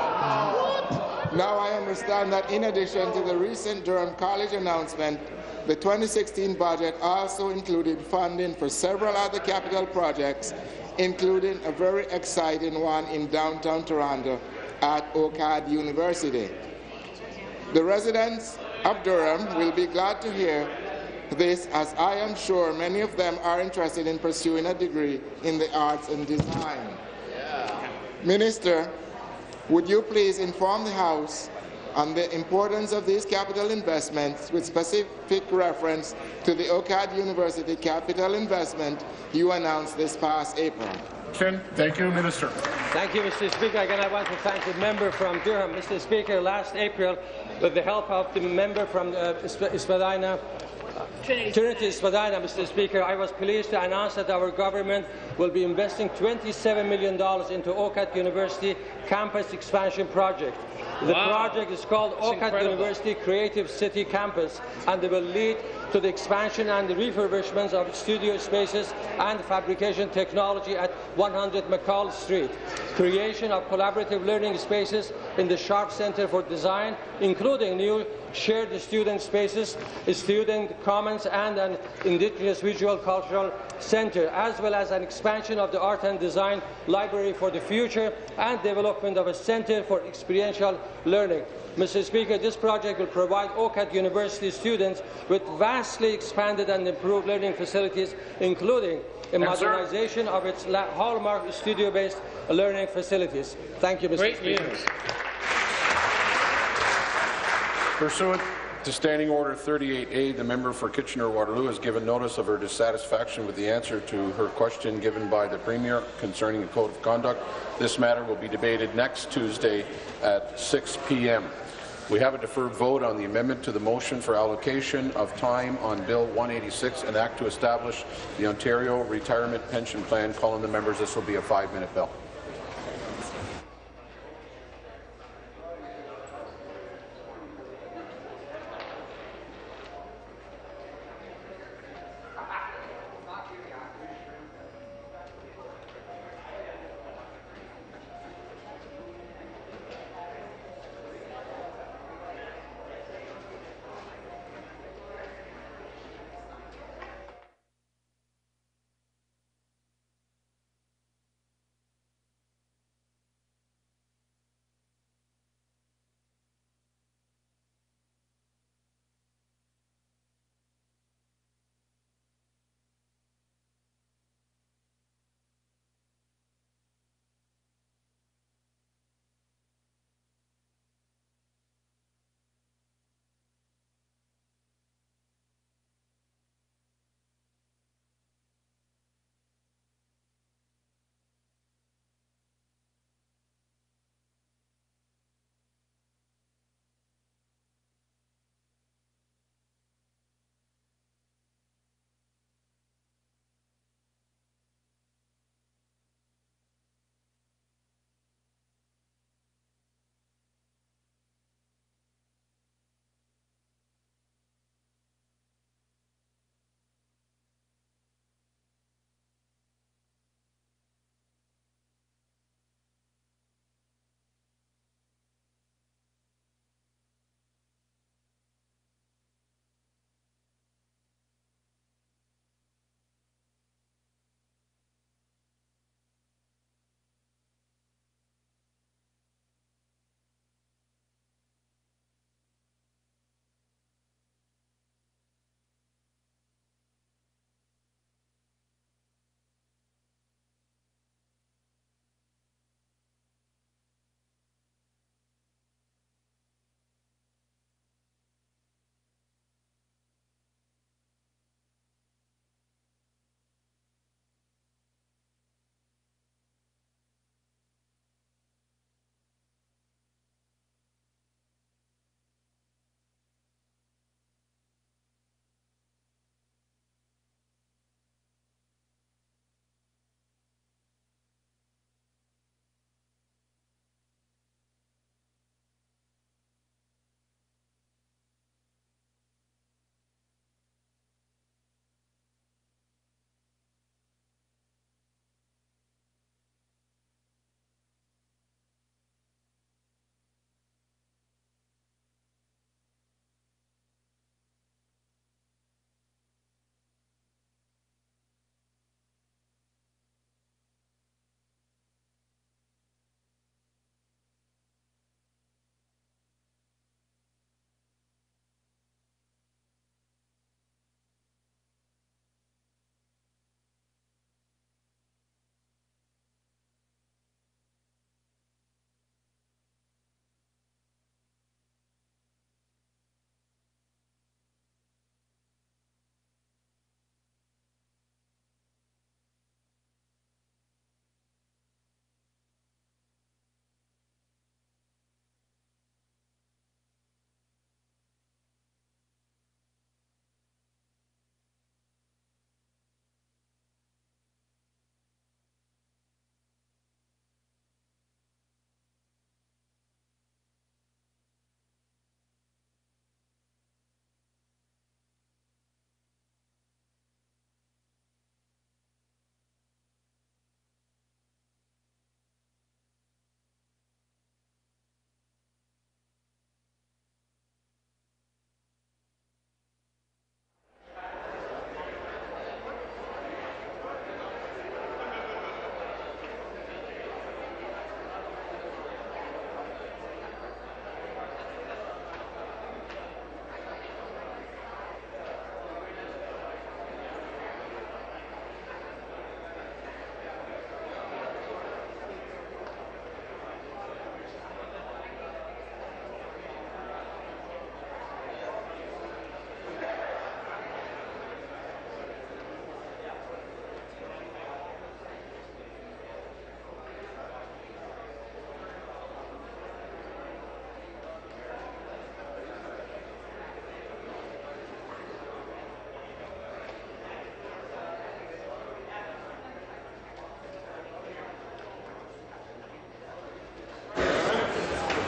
What? Now I understand that in addition to the recent Durham College announcement, the twenty sixteen budget also included funding for several other capital projects, including a very exciting one in downtown Toronto at O C A D University. The residents of Durham will be glad to hear this, as I am sure many of them are interested in pursuing a degree in the arts and design. Yeah. Minister, would you please inform the House on the importance of these capital investments with specific reference to the O C A D University capital investment you announced this past April? Thank you, Minister. Thank you, Mister Speaker. Again, I want to thank the member from Durham. Mister Speaker, last April, with the help of the member from uh, Spadina, Trinity. Trinity Spadina, Mister Speaker, I was pleased to announce that our government will be investing twenty-seven million dollars into O C A D University Campus Expansion Project. The wow. project is called O C A D University Creative City Campus, and it will lead to the expansion and the refurbishments of studio spaces and fabrication technology at one hundred McCall Street, creation of collaborative learning spaces in the Sharp Centre for Design, including new shared student spaces, student commons, and an Indigenous Visual Cultural Centre, as well as an expansion of the Art and Design Library for the future and development of a Centre for Experiential Learning. Mister Speaker, this project will provide O C A D University students with vastly expanded and improved learning facilities, including a modernization of its hallmark studio-based learning facilities. Thank you, Mister Great Speaker. News. Pursuant to Standing Order thirty-eight A, the member for Kitchener-Waterloo has given notice of her dissatisfaction with the answer to her question given by the Premier concerning the Code of Conduct. This matter will be debated next Tuesday at six p m We have a deferred vote on the amendment to the motion for allocation of time on Bill one eighty-six, an act to establish the Ontario Retirement Pension Plan. Calling the members, this will be a five-minute bell.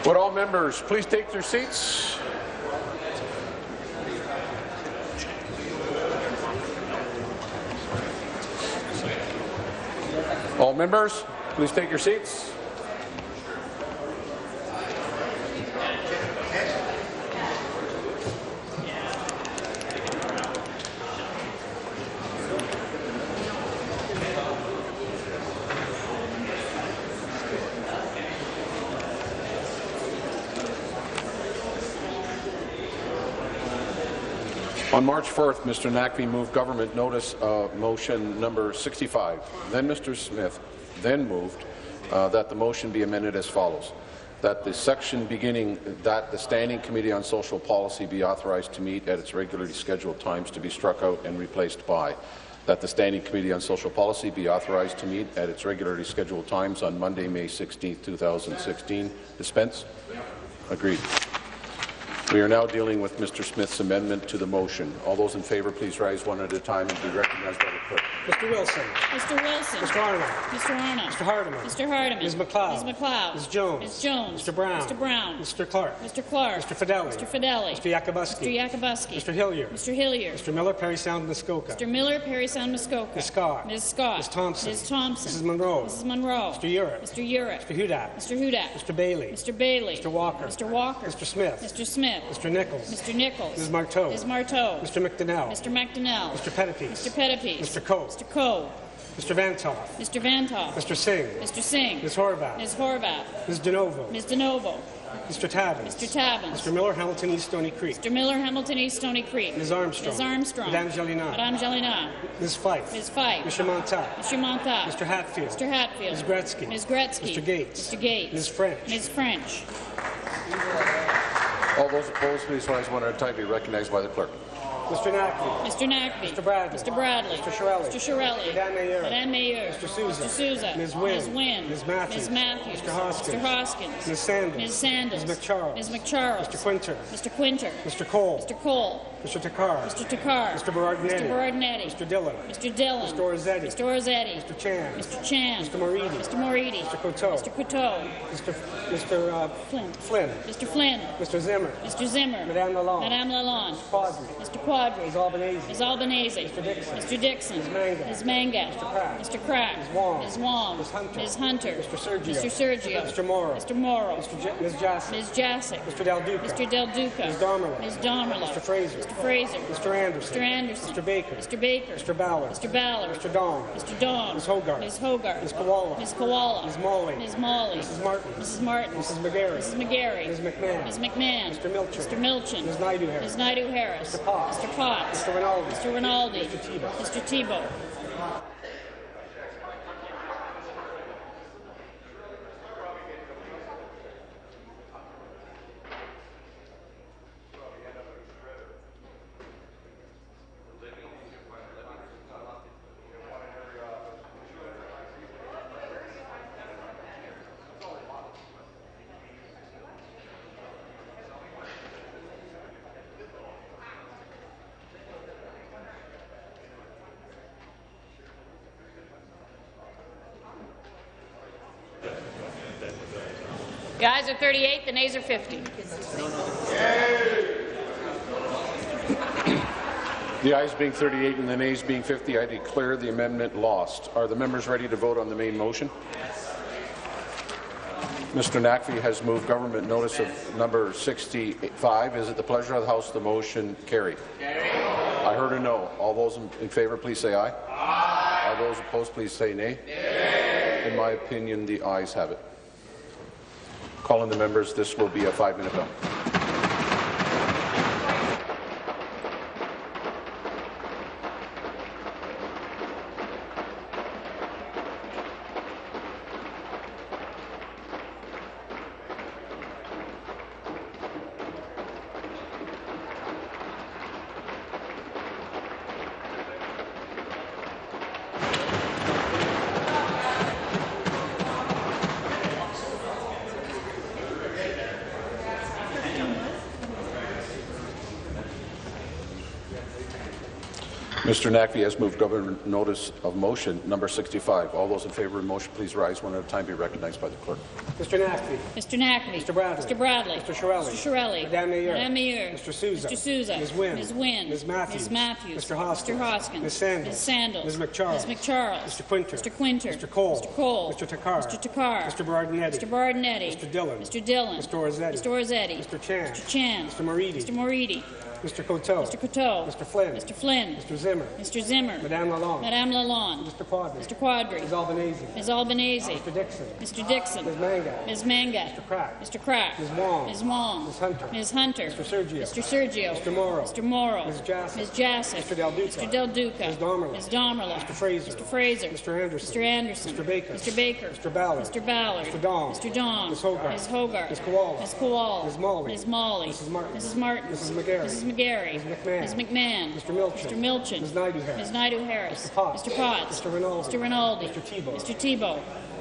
Would all members please take their seats? All members, please take your seats. On March fourth, Mister Naqvi moved government notice uh, motion number sixty-five. Then Mister Smith then moved uh, that the motion be amended as follows: that the section beginning that the Standing Committee on Social Policy be authorized to meet at its regularly scheduled times to be struck out and replaced by that the Standing Committee on Social Policy be authorized to meet at its regularly scheduled times on Monday, May sixteenth, two thousand sixteen. Dispense? Agreed. We are now dealing with Mister Smith's amendment to the motion. All those in favour, please rise one at a time and be recognized by the clerk. Mister Wilson. Mister Wilson. Mister Arnold. Mister Arnold. Mister Hardeman. Mister Hardeman. Miz McLeod. Miz McLeod. Miz Jones. Miz Jones. Mister Brown. Mister Brown. Mister Clark. Mister Clark. Mister Fideli. Mister Fideli. Mister Yakubuski. Mister Yakubuski. Mister Hillier. Mister Hillier. Mister Miller, Parry Sound, Muskoka. Mister Miller, Parry Sound, Muskoka. Miz Scott. Miz Scott. Miz Thompson. Miz Thompson. Missus Monroe. Missus Monroe. Mister Urick. Mister Urick. Mister Hudak. Mister Hudak. Mister Bailey. Mister Bailey. Mister Walker. Mister Walker. Mister Smith. Mister Smith. Mister Nichols. Mister Nichols. Miz Marteau. Miz Marteau. Mister McDonnell. Mister McDonnell. Mister Pettipies. Mister Pettipies. Mister Coe. Mister Coe. Mister Vantoff. Mister Vantoff. Mister Singh. Mister Singh. Miz Horvath. Miz Horvath. Miz DeNovo. Miz DeNovo. Mister Tabbins. Mister Tabbins. Mister Miller, Hamilton East Stony Creek. Mister Miller, Hamilton East Stony Creek. Miz Armstrong. Miz Armstrong. Madame Jelena. Madame Jelena. Miz Fife. Miz Fife. Mister Montauk. Mister Montauk. Mister Hatfield. Mister Hatfield. Miz Gretzky. Miz Gretzky. Mister Gates. Mister Gates. Miz French. Miz French. All those opposed, please rise one at a time. Be recognized by the clerk. Mister Naqvi. Mister Naqvi. Mister Bradley. Mister Bradley. Mister Shirelli. Mister Shirelli. Madame Mayer. Madame Mayer. Mister Sousa. Mister Sousa. Miz Wynne. Miz Wynne. Miz Matthews. Miz Matthews. Mister Hoskins. Mister Hoskins. Miz Sandals. Miz Sandals. Miz McCharles. Miz McCharles. Mister Quinter. Mister Quinter. Mister Cole. Mister Cole. Mister Takar. Mister Takar. Mister Berardinetti. Mister Berardinetti. Mister Dillon. Mister Dillon. Mister Orzetti. Mister Orzetti. Mister Chan. Mister Chan. Mister Moridi. Mister Moridi. Mister Coteau. Mister Coteau. Mister Mister Uh, Flynn. Flynn. Mister Flynn. Mister Zimmer. Mister Zimmer. Madame Lalonde. Madame Lalonde. Quadri. Mister Quadri. Miz Albanese. Miz Albanese. Mister Dixon. Mister Dixon. Miz Mangat. Miz Mangat. Mister Crack. Mister Crack. Miz Wong. Miz Wong. Miz Hunter. Miz Hunter. Mister Sergio. Mister Sergio. Mister Morrow. Mister Morrow. Mister J Miz Jassic. Miz Jassic. Mister Del Duca. Mister Del Duca. Miz Domerla. Miz Domerla. Mister Fraser. Mister Fraser. Mister Anderson. Mister Anderson. Mister Baker. Mister Baker. Mister Ballard. Mister Ballard. Mister Dong. Mister Dong. Miz Hogarth. Miz Hogarth. Miz Koala. Miz Koala. Miz Molly. Miz Molly. Missus Martin. Missus Martin. Missus McGarry. Missus McGarry. Miz McMahon. Miz McMahon. Mister Milchin. Mister Milchin. Miz Naidu Harris. Miz Naidu Harris. Mister Potts. Mister Potts. Mister Rinaldi. Mister Rinaldi. Mister Tebow. Mister Tebow. The ayes are thirty-eight, the nays are fifty. The ayes being thirty-eight and the nays being fifty, I declare the amendment lost. Are the members ready to vote on the main motion? Mister Naqvi has moved government notice of number sixty-five. Is it the pleasure of the House the motion carried? Carried. I heard a no. All those in, in favour, please say aye. Aye. All those opposed, please say nay. Nay. In my opinion, the ayes have it. Calling the members, this will be a five-minute bell. Mister Naqvi has moved government notice of motion number sixty-five. All those in favour of the motion, please rise one at a time. Be recognized by the clerk. Mister Naqvi. Mister Naqvi. Mister Bradley. Mister Bradley. Mister Shirelli. Mister Shirelli. Madame Mayor. Madame Mayor. Mister Sousa. Mister Sousa. Miz Wynne. Miz Wynne. Miz Matthews. Miz Matthews. Mister Hoskins. Mister Hoskins. Miz Sandals. Miz Sandals. Miz McCharles. Miz McCharles. Mister Quinter. Mister Quinter. Mister Cole. Mister Cole. Mister Takar. Mister Takar. Mister Bardinetti. Mister Bardinetti. Mister Dillon. Mister Dillon. Mister Orzetti. Mister Orzetti. Mister Chan. Mister Chan. Mister Moridi. Mister Moridi. Mister Coteau. Mister Coteau. Mister Flynn. Mister Flynn. Mister Zimmer. Mister Zimmer. Madame Lalonde. Madame Lalonde. Mister Quadri. Mister Quadri. Miz Albanese. Miz Albanese. Mister Dixon. Mister Dixon. Miz Mangat. Miz Mangat. Mister Crack. Mister Crack. Miz Wong. Miz Wong. Miz Hunter. Miz Hunter. Mister Sergio. Mister Sergio. Mister Morrow. Mister Morrow. Miz Jassic. Miz Jassic. Mister Del Duca. Mister Del Duca. Miz Domerla. Miz Domerla. Mister Fraser. Mister Fraser. Mister Anderson. Mister Anderson. Mister Baker. Mister Baker. Mister Ballard. Mister Ballard. Mister Dong. Mister Dong. Miz Hogarth. Miz Hogarth. Miz Kowal. Miz Kowal. Miz Molly. Miz Molly. Missus Martin. Missus Martin. Missus McGarry. Missus McGarry. Miz McMahon. Miz McMahon. Mister Milchin. Mister Milchin. Miz Naidu Harris. Miz Naidu Harris. Mister Potts. Mister Potts. Mister Rinaldi. Mister Rinaldi. Mister Tebow. Mister Tebow.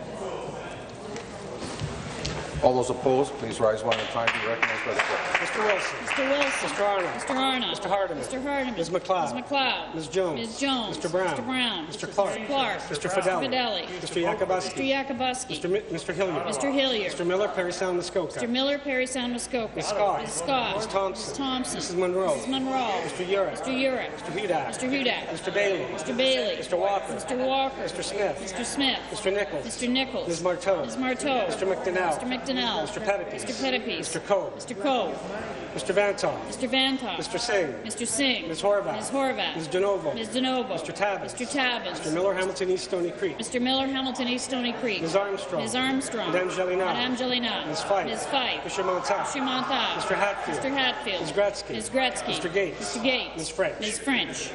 All those opposed, please rise one at a time. Be recognized by the clerk. Mister Wilson. Mister Wilson. Mister Arnott. Mister Arnott. Mister Hardeman. Mister Hardeman. Miz McLeod. Miz McLeod. Miz Jones. Miz Jones. Mister Brown. Mister Brown. Mister Clark. Mister Clark. Mister Fidelli. Fidelli. Mister Yakubuski. Mister Yakubuski. Mister Mi- Mister Hilliard. Mister Hilliard. Mister Miller, Perry Sound, Muskoka. Mister Miller, Perry Sound, Muskoka. Miz Scott. Miz Scott. Miz Thompson. Miz Thompson. Missus Monroe. Missus Monroe. Mister Urich. Mister Urich. Mister Hudak. Mister Hudak. Mister Bailey. Mister Bailey. Mister Walker. Mister Walker. Mister Smith. Mister Smith. Mister Nichols. Mister Nichols. Miz Marteau. Miz Marteau. Mister McDonnell. Mister McDonnell. Mister Pettipies. Mister Pettipies. Mister Coe. Mister Coe. Mister Vantoff. Mister Vantoff. Mister Singh. Mister Singh. Miz Horvath. Miz Horvath. Miz DeNovo. Miz DeNovo. Mister Tabbins. Mister Tabbins. Mister Miller, Hamilton, East Stony Creek. Mister Miller, Hamilton, East Stony Creek. Miz Armstrong. Miz Armstrong. Madame Gelina. Madame Gelina. Miz Fife. Miz Fife. Mister Montauk. Mister Montauk. Mister Hatfield. Mister Hatfield. Miz Gretzky. Miz Gretzky. Mister Gates. Mister Gates. Miz French. Miz French.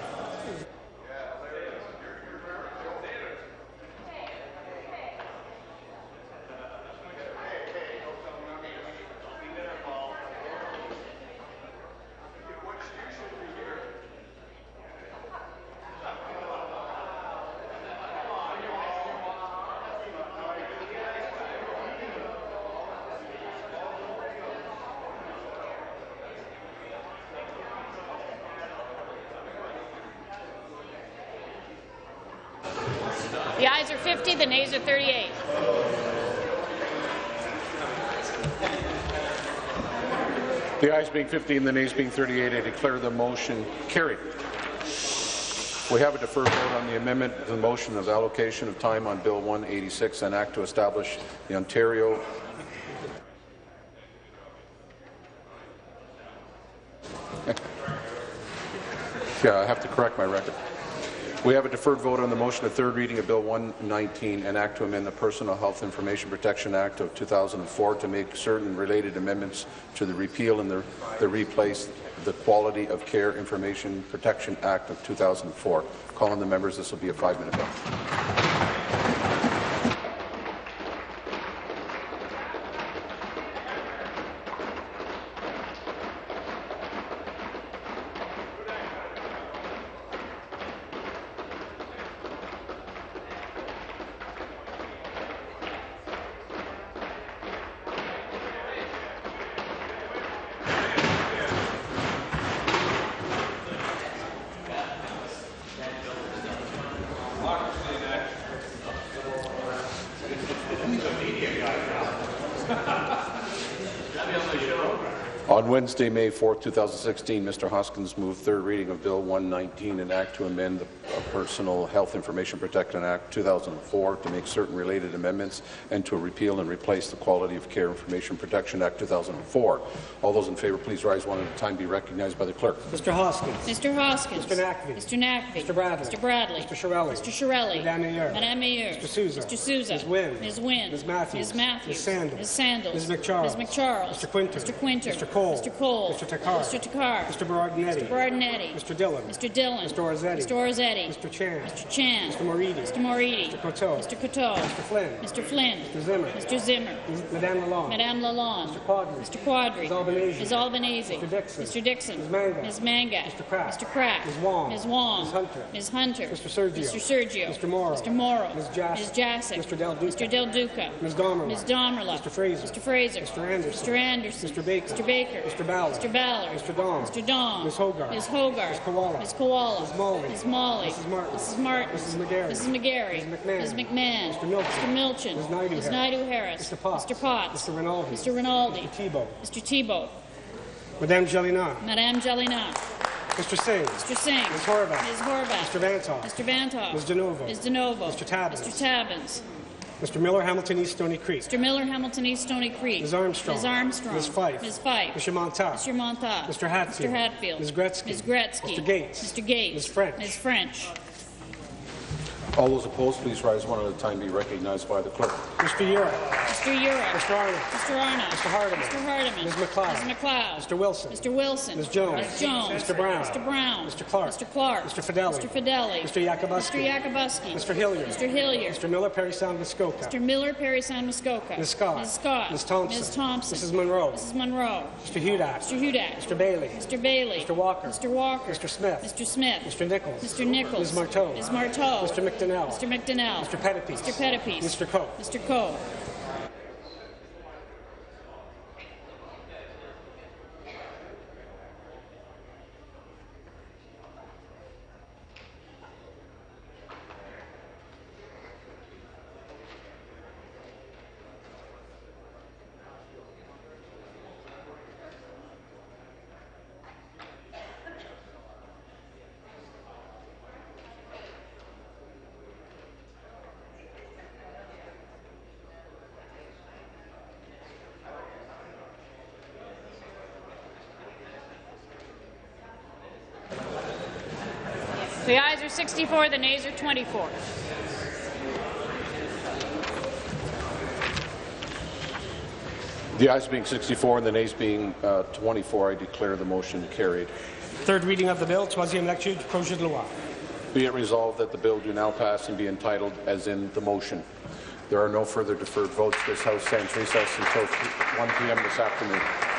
The ayes are fifty, the nays are thirty-eight. The ayes being fifty and the nays being thirty-eight, I declare the motion carried. We have a deferred vote on the amendment to the motion of allocation of time on Bill one eighty-six, an act to establish the Ontario Yeah, I have to correct my record. We have a deferred vote on the motion of third reading of Bill one nineteen, an act to amend the Personal Health Information Protection Act of two thousand four to make certain related amendments to the repeal and the, the replace the Quality of Care Information Protection Act of two thousand four. Call on the members. This will be a five-minute vote. On Wednesday, May fourth, two thousand sixteen, Mister Hoskins moved third reading of Bill one nineteen, an act to amend the uh, Personal Health Information Protection Act two thousand four to make certain related amendments and to repeal and replace the Quality of Care Information Protection Act two thousand four. All those in favour, please rise one at a time. Be recognized by the clerk. Mister Hoskins. Mister Hoskins. Mister Naqvi. Mister Naqvi. Mister Bradley. Mister Bradley. Mister Shirelli. Mister Shirelli. Madame Mayor. Madame Mayor. Mister Sousa. Mister Sousa. Miz Wynne. Miz Wynne. Miz Matthews. Miz Matthews. Miz Sandals. Miz Sandals. Miz McCharles. Miz McCharles. Mister Quinter. Mister Quinter. Mister Cole. Mister Cole. Mister Takar. Mister Takar. Mister Bardinetti. Mister Bardinetti. Mister Dillon. Mister Dillon. Mister Orzetti. Mister Orzetti. Mister Chan. Mister Chan. Mister Moridi. Mister Moridi. Mister Coteau. Mister Coteau. Mister Flynn. Mister Flynn. Mister Zimmer. Mister Zimmer. Madame Lalonde. Madame Lalonde. Mister Quadri. Mister Quadri. Miz Albanese. Miz Albanese. Mister Dixon. Mister Dixon. Miz Mangat. Miz Mangat. Mister Crack. Mister Crack. Miz Wong. Miz Wong. Miz Hunter. Miz Hunter. Mister Sergio. Mister Sergio. Mister Morrow. Mister Morrow. Miz Jassic. Miz Jassic. Mister Del Duca. Mister Del Duca. Miz Domerla. Miz Domerla. Mister Fraser. Mister Fraser. Mister Anderson. Mister Anderson. Mister Baker. Mister Baker. Baker. Mister Ballard. Mister Ballard. Mister Dong. Mister Dong. Miz Hogarth. Miz Hogarth. Miz Koala. Miz Koala. Miz Molly. Miz Molly. Missus Martin. Missus Martin. Missus McGarry. Missus McGarry. Missus McMahon. Miz McMahon. Mister Milchin. Mister Milchin. Miz Naidu Miz Harris. Naidu Harris. Mister Potts. Mister Potts. Mister Rinaldi. Mister Rinaldi. Mister Thibault. Mister Thibault. Madame Jelena. Madame Jelena. Mister Singh. Mister Singh. Miz Horvath. Miz Horvath. Mister Vantoff. Mister Vantoff. Miz DeNovo. Miz DeNovo. Mister Tabbins. Mister Tabbins. Mister Miller, Hamilton East Stony Creek. Mister Miller, Hamilton East Stony Creek. Miz Armstrong. Miz Armstrong. Miz Fife. Miz Fife. Mister Montauk. Mister Montauk. Mister Hatfield. Mister Hatfield. Miz Gretzky. Miz Gretzky. Mister Gates. Mister Gates. Miz French. Miz French. All those opposed, please rise one at a time. Be recognized by the clerk. Mister Urick. Mister Urick. Mister Arnott. Mister Arnott. Mister Hardeman. Mister Hardeman. Miz McLeod. Miz McLeod. Mister Wilson. Mister Wilson. Miz Jones. Miz Jones. Mister Brown. Mister Brown. Mister Clark. Mister Clark. Mister Fideli. Mister Fideli. Mister Yakubuski. Mister Yakubuski. Mister Hilliard. Mister Hilliard. Mister Miller, Perry Sound, Muskoka. Mister Miller, Perry Sound, Muskoka. Miz Scott. Miz Scott. Miz Thompson. Miz Thompson. Missus Monroe. Missus Monroe. Mister Hudak. Mister Hudak. Mister Bailey. Mister Bailey. Mister Walker. Mister Walker. Mister Smith. Mister Smith. Mister Nichols. Mister Nichols. Miz Marteau. Miz Marteau. Mister McDonnell. Mister McDonnell. Mister Pettipies. Mister Pettipies. Mister Coe. Mister Coe. The ayes are sixty-four, the nays are twenty-four. The ayes being sixty-four and the nays being uh, twenty-four, I declare the motion carried. Third reading of the bill, troisième lecture du projet de loi. Be it resolved that the bill do now pass and be entitled as in the motion. There are no further deferred votes. This House stands recess until one p m this afternoon.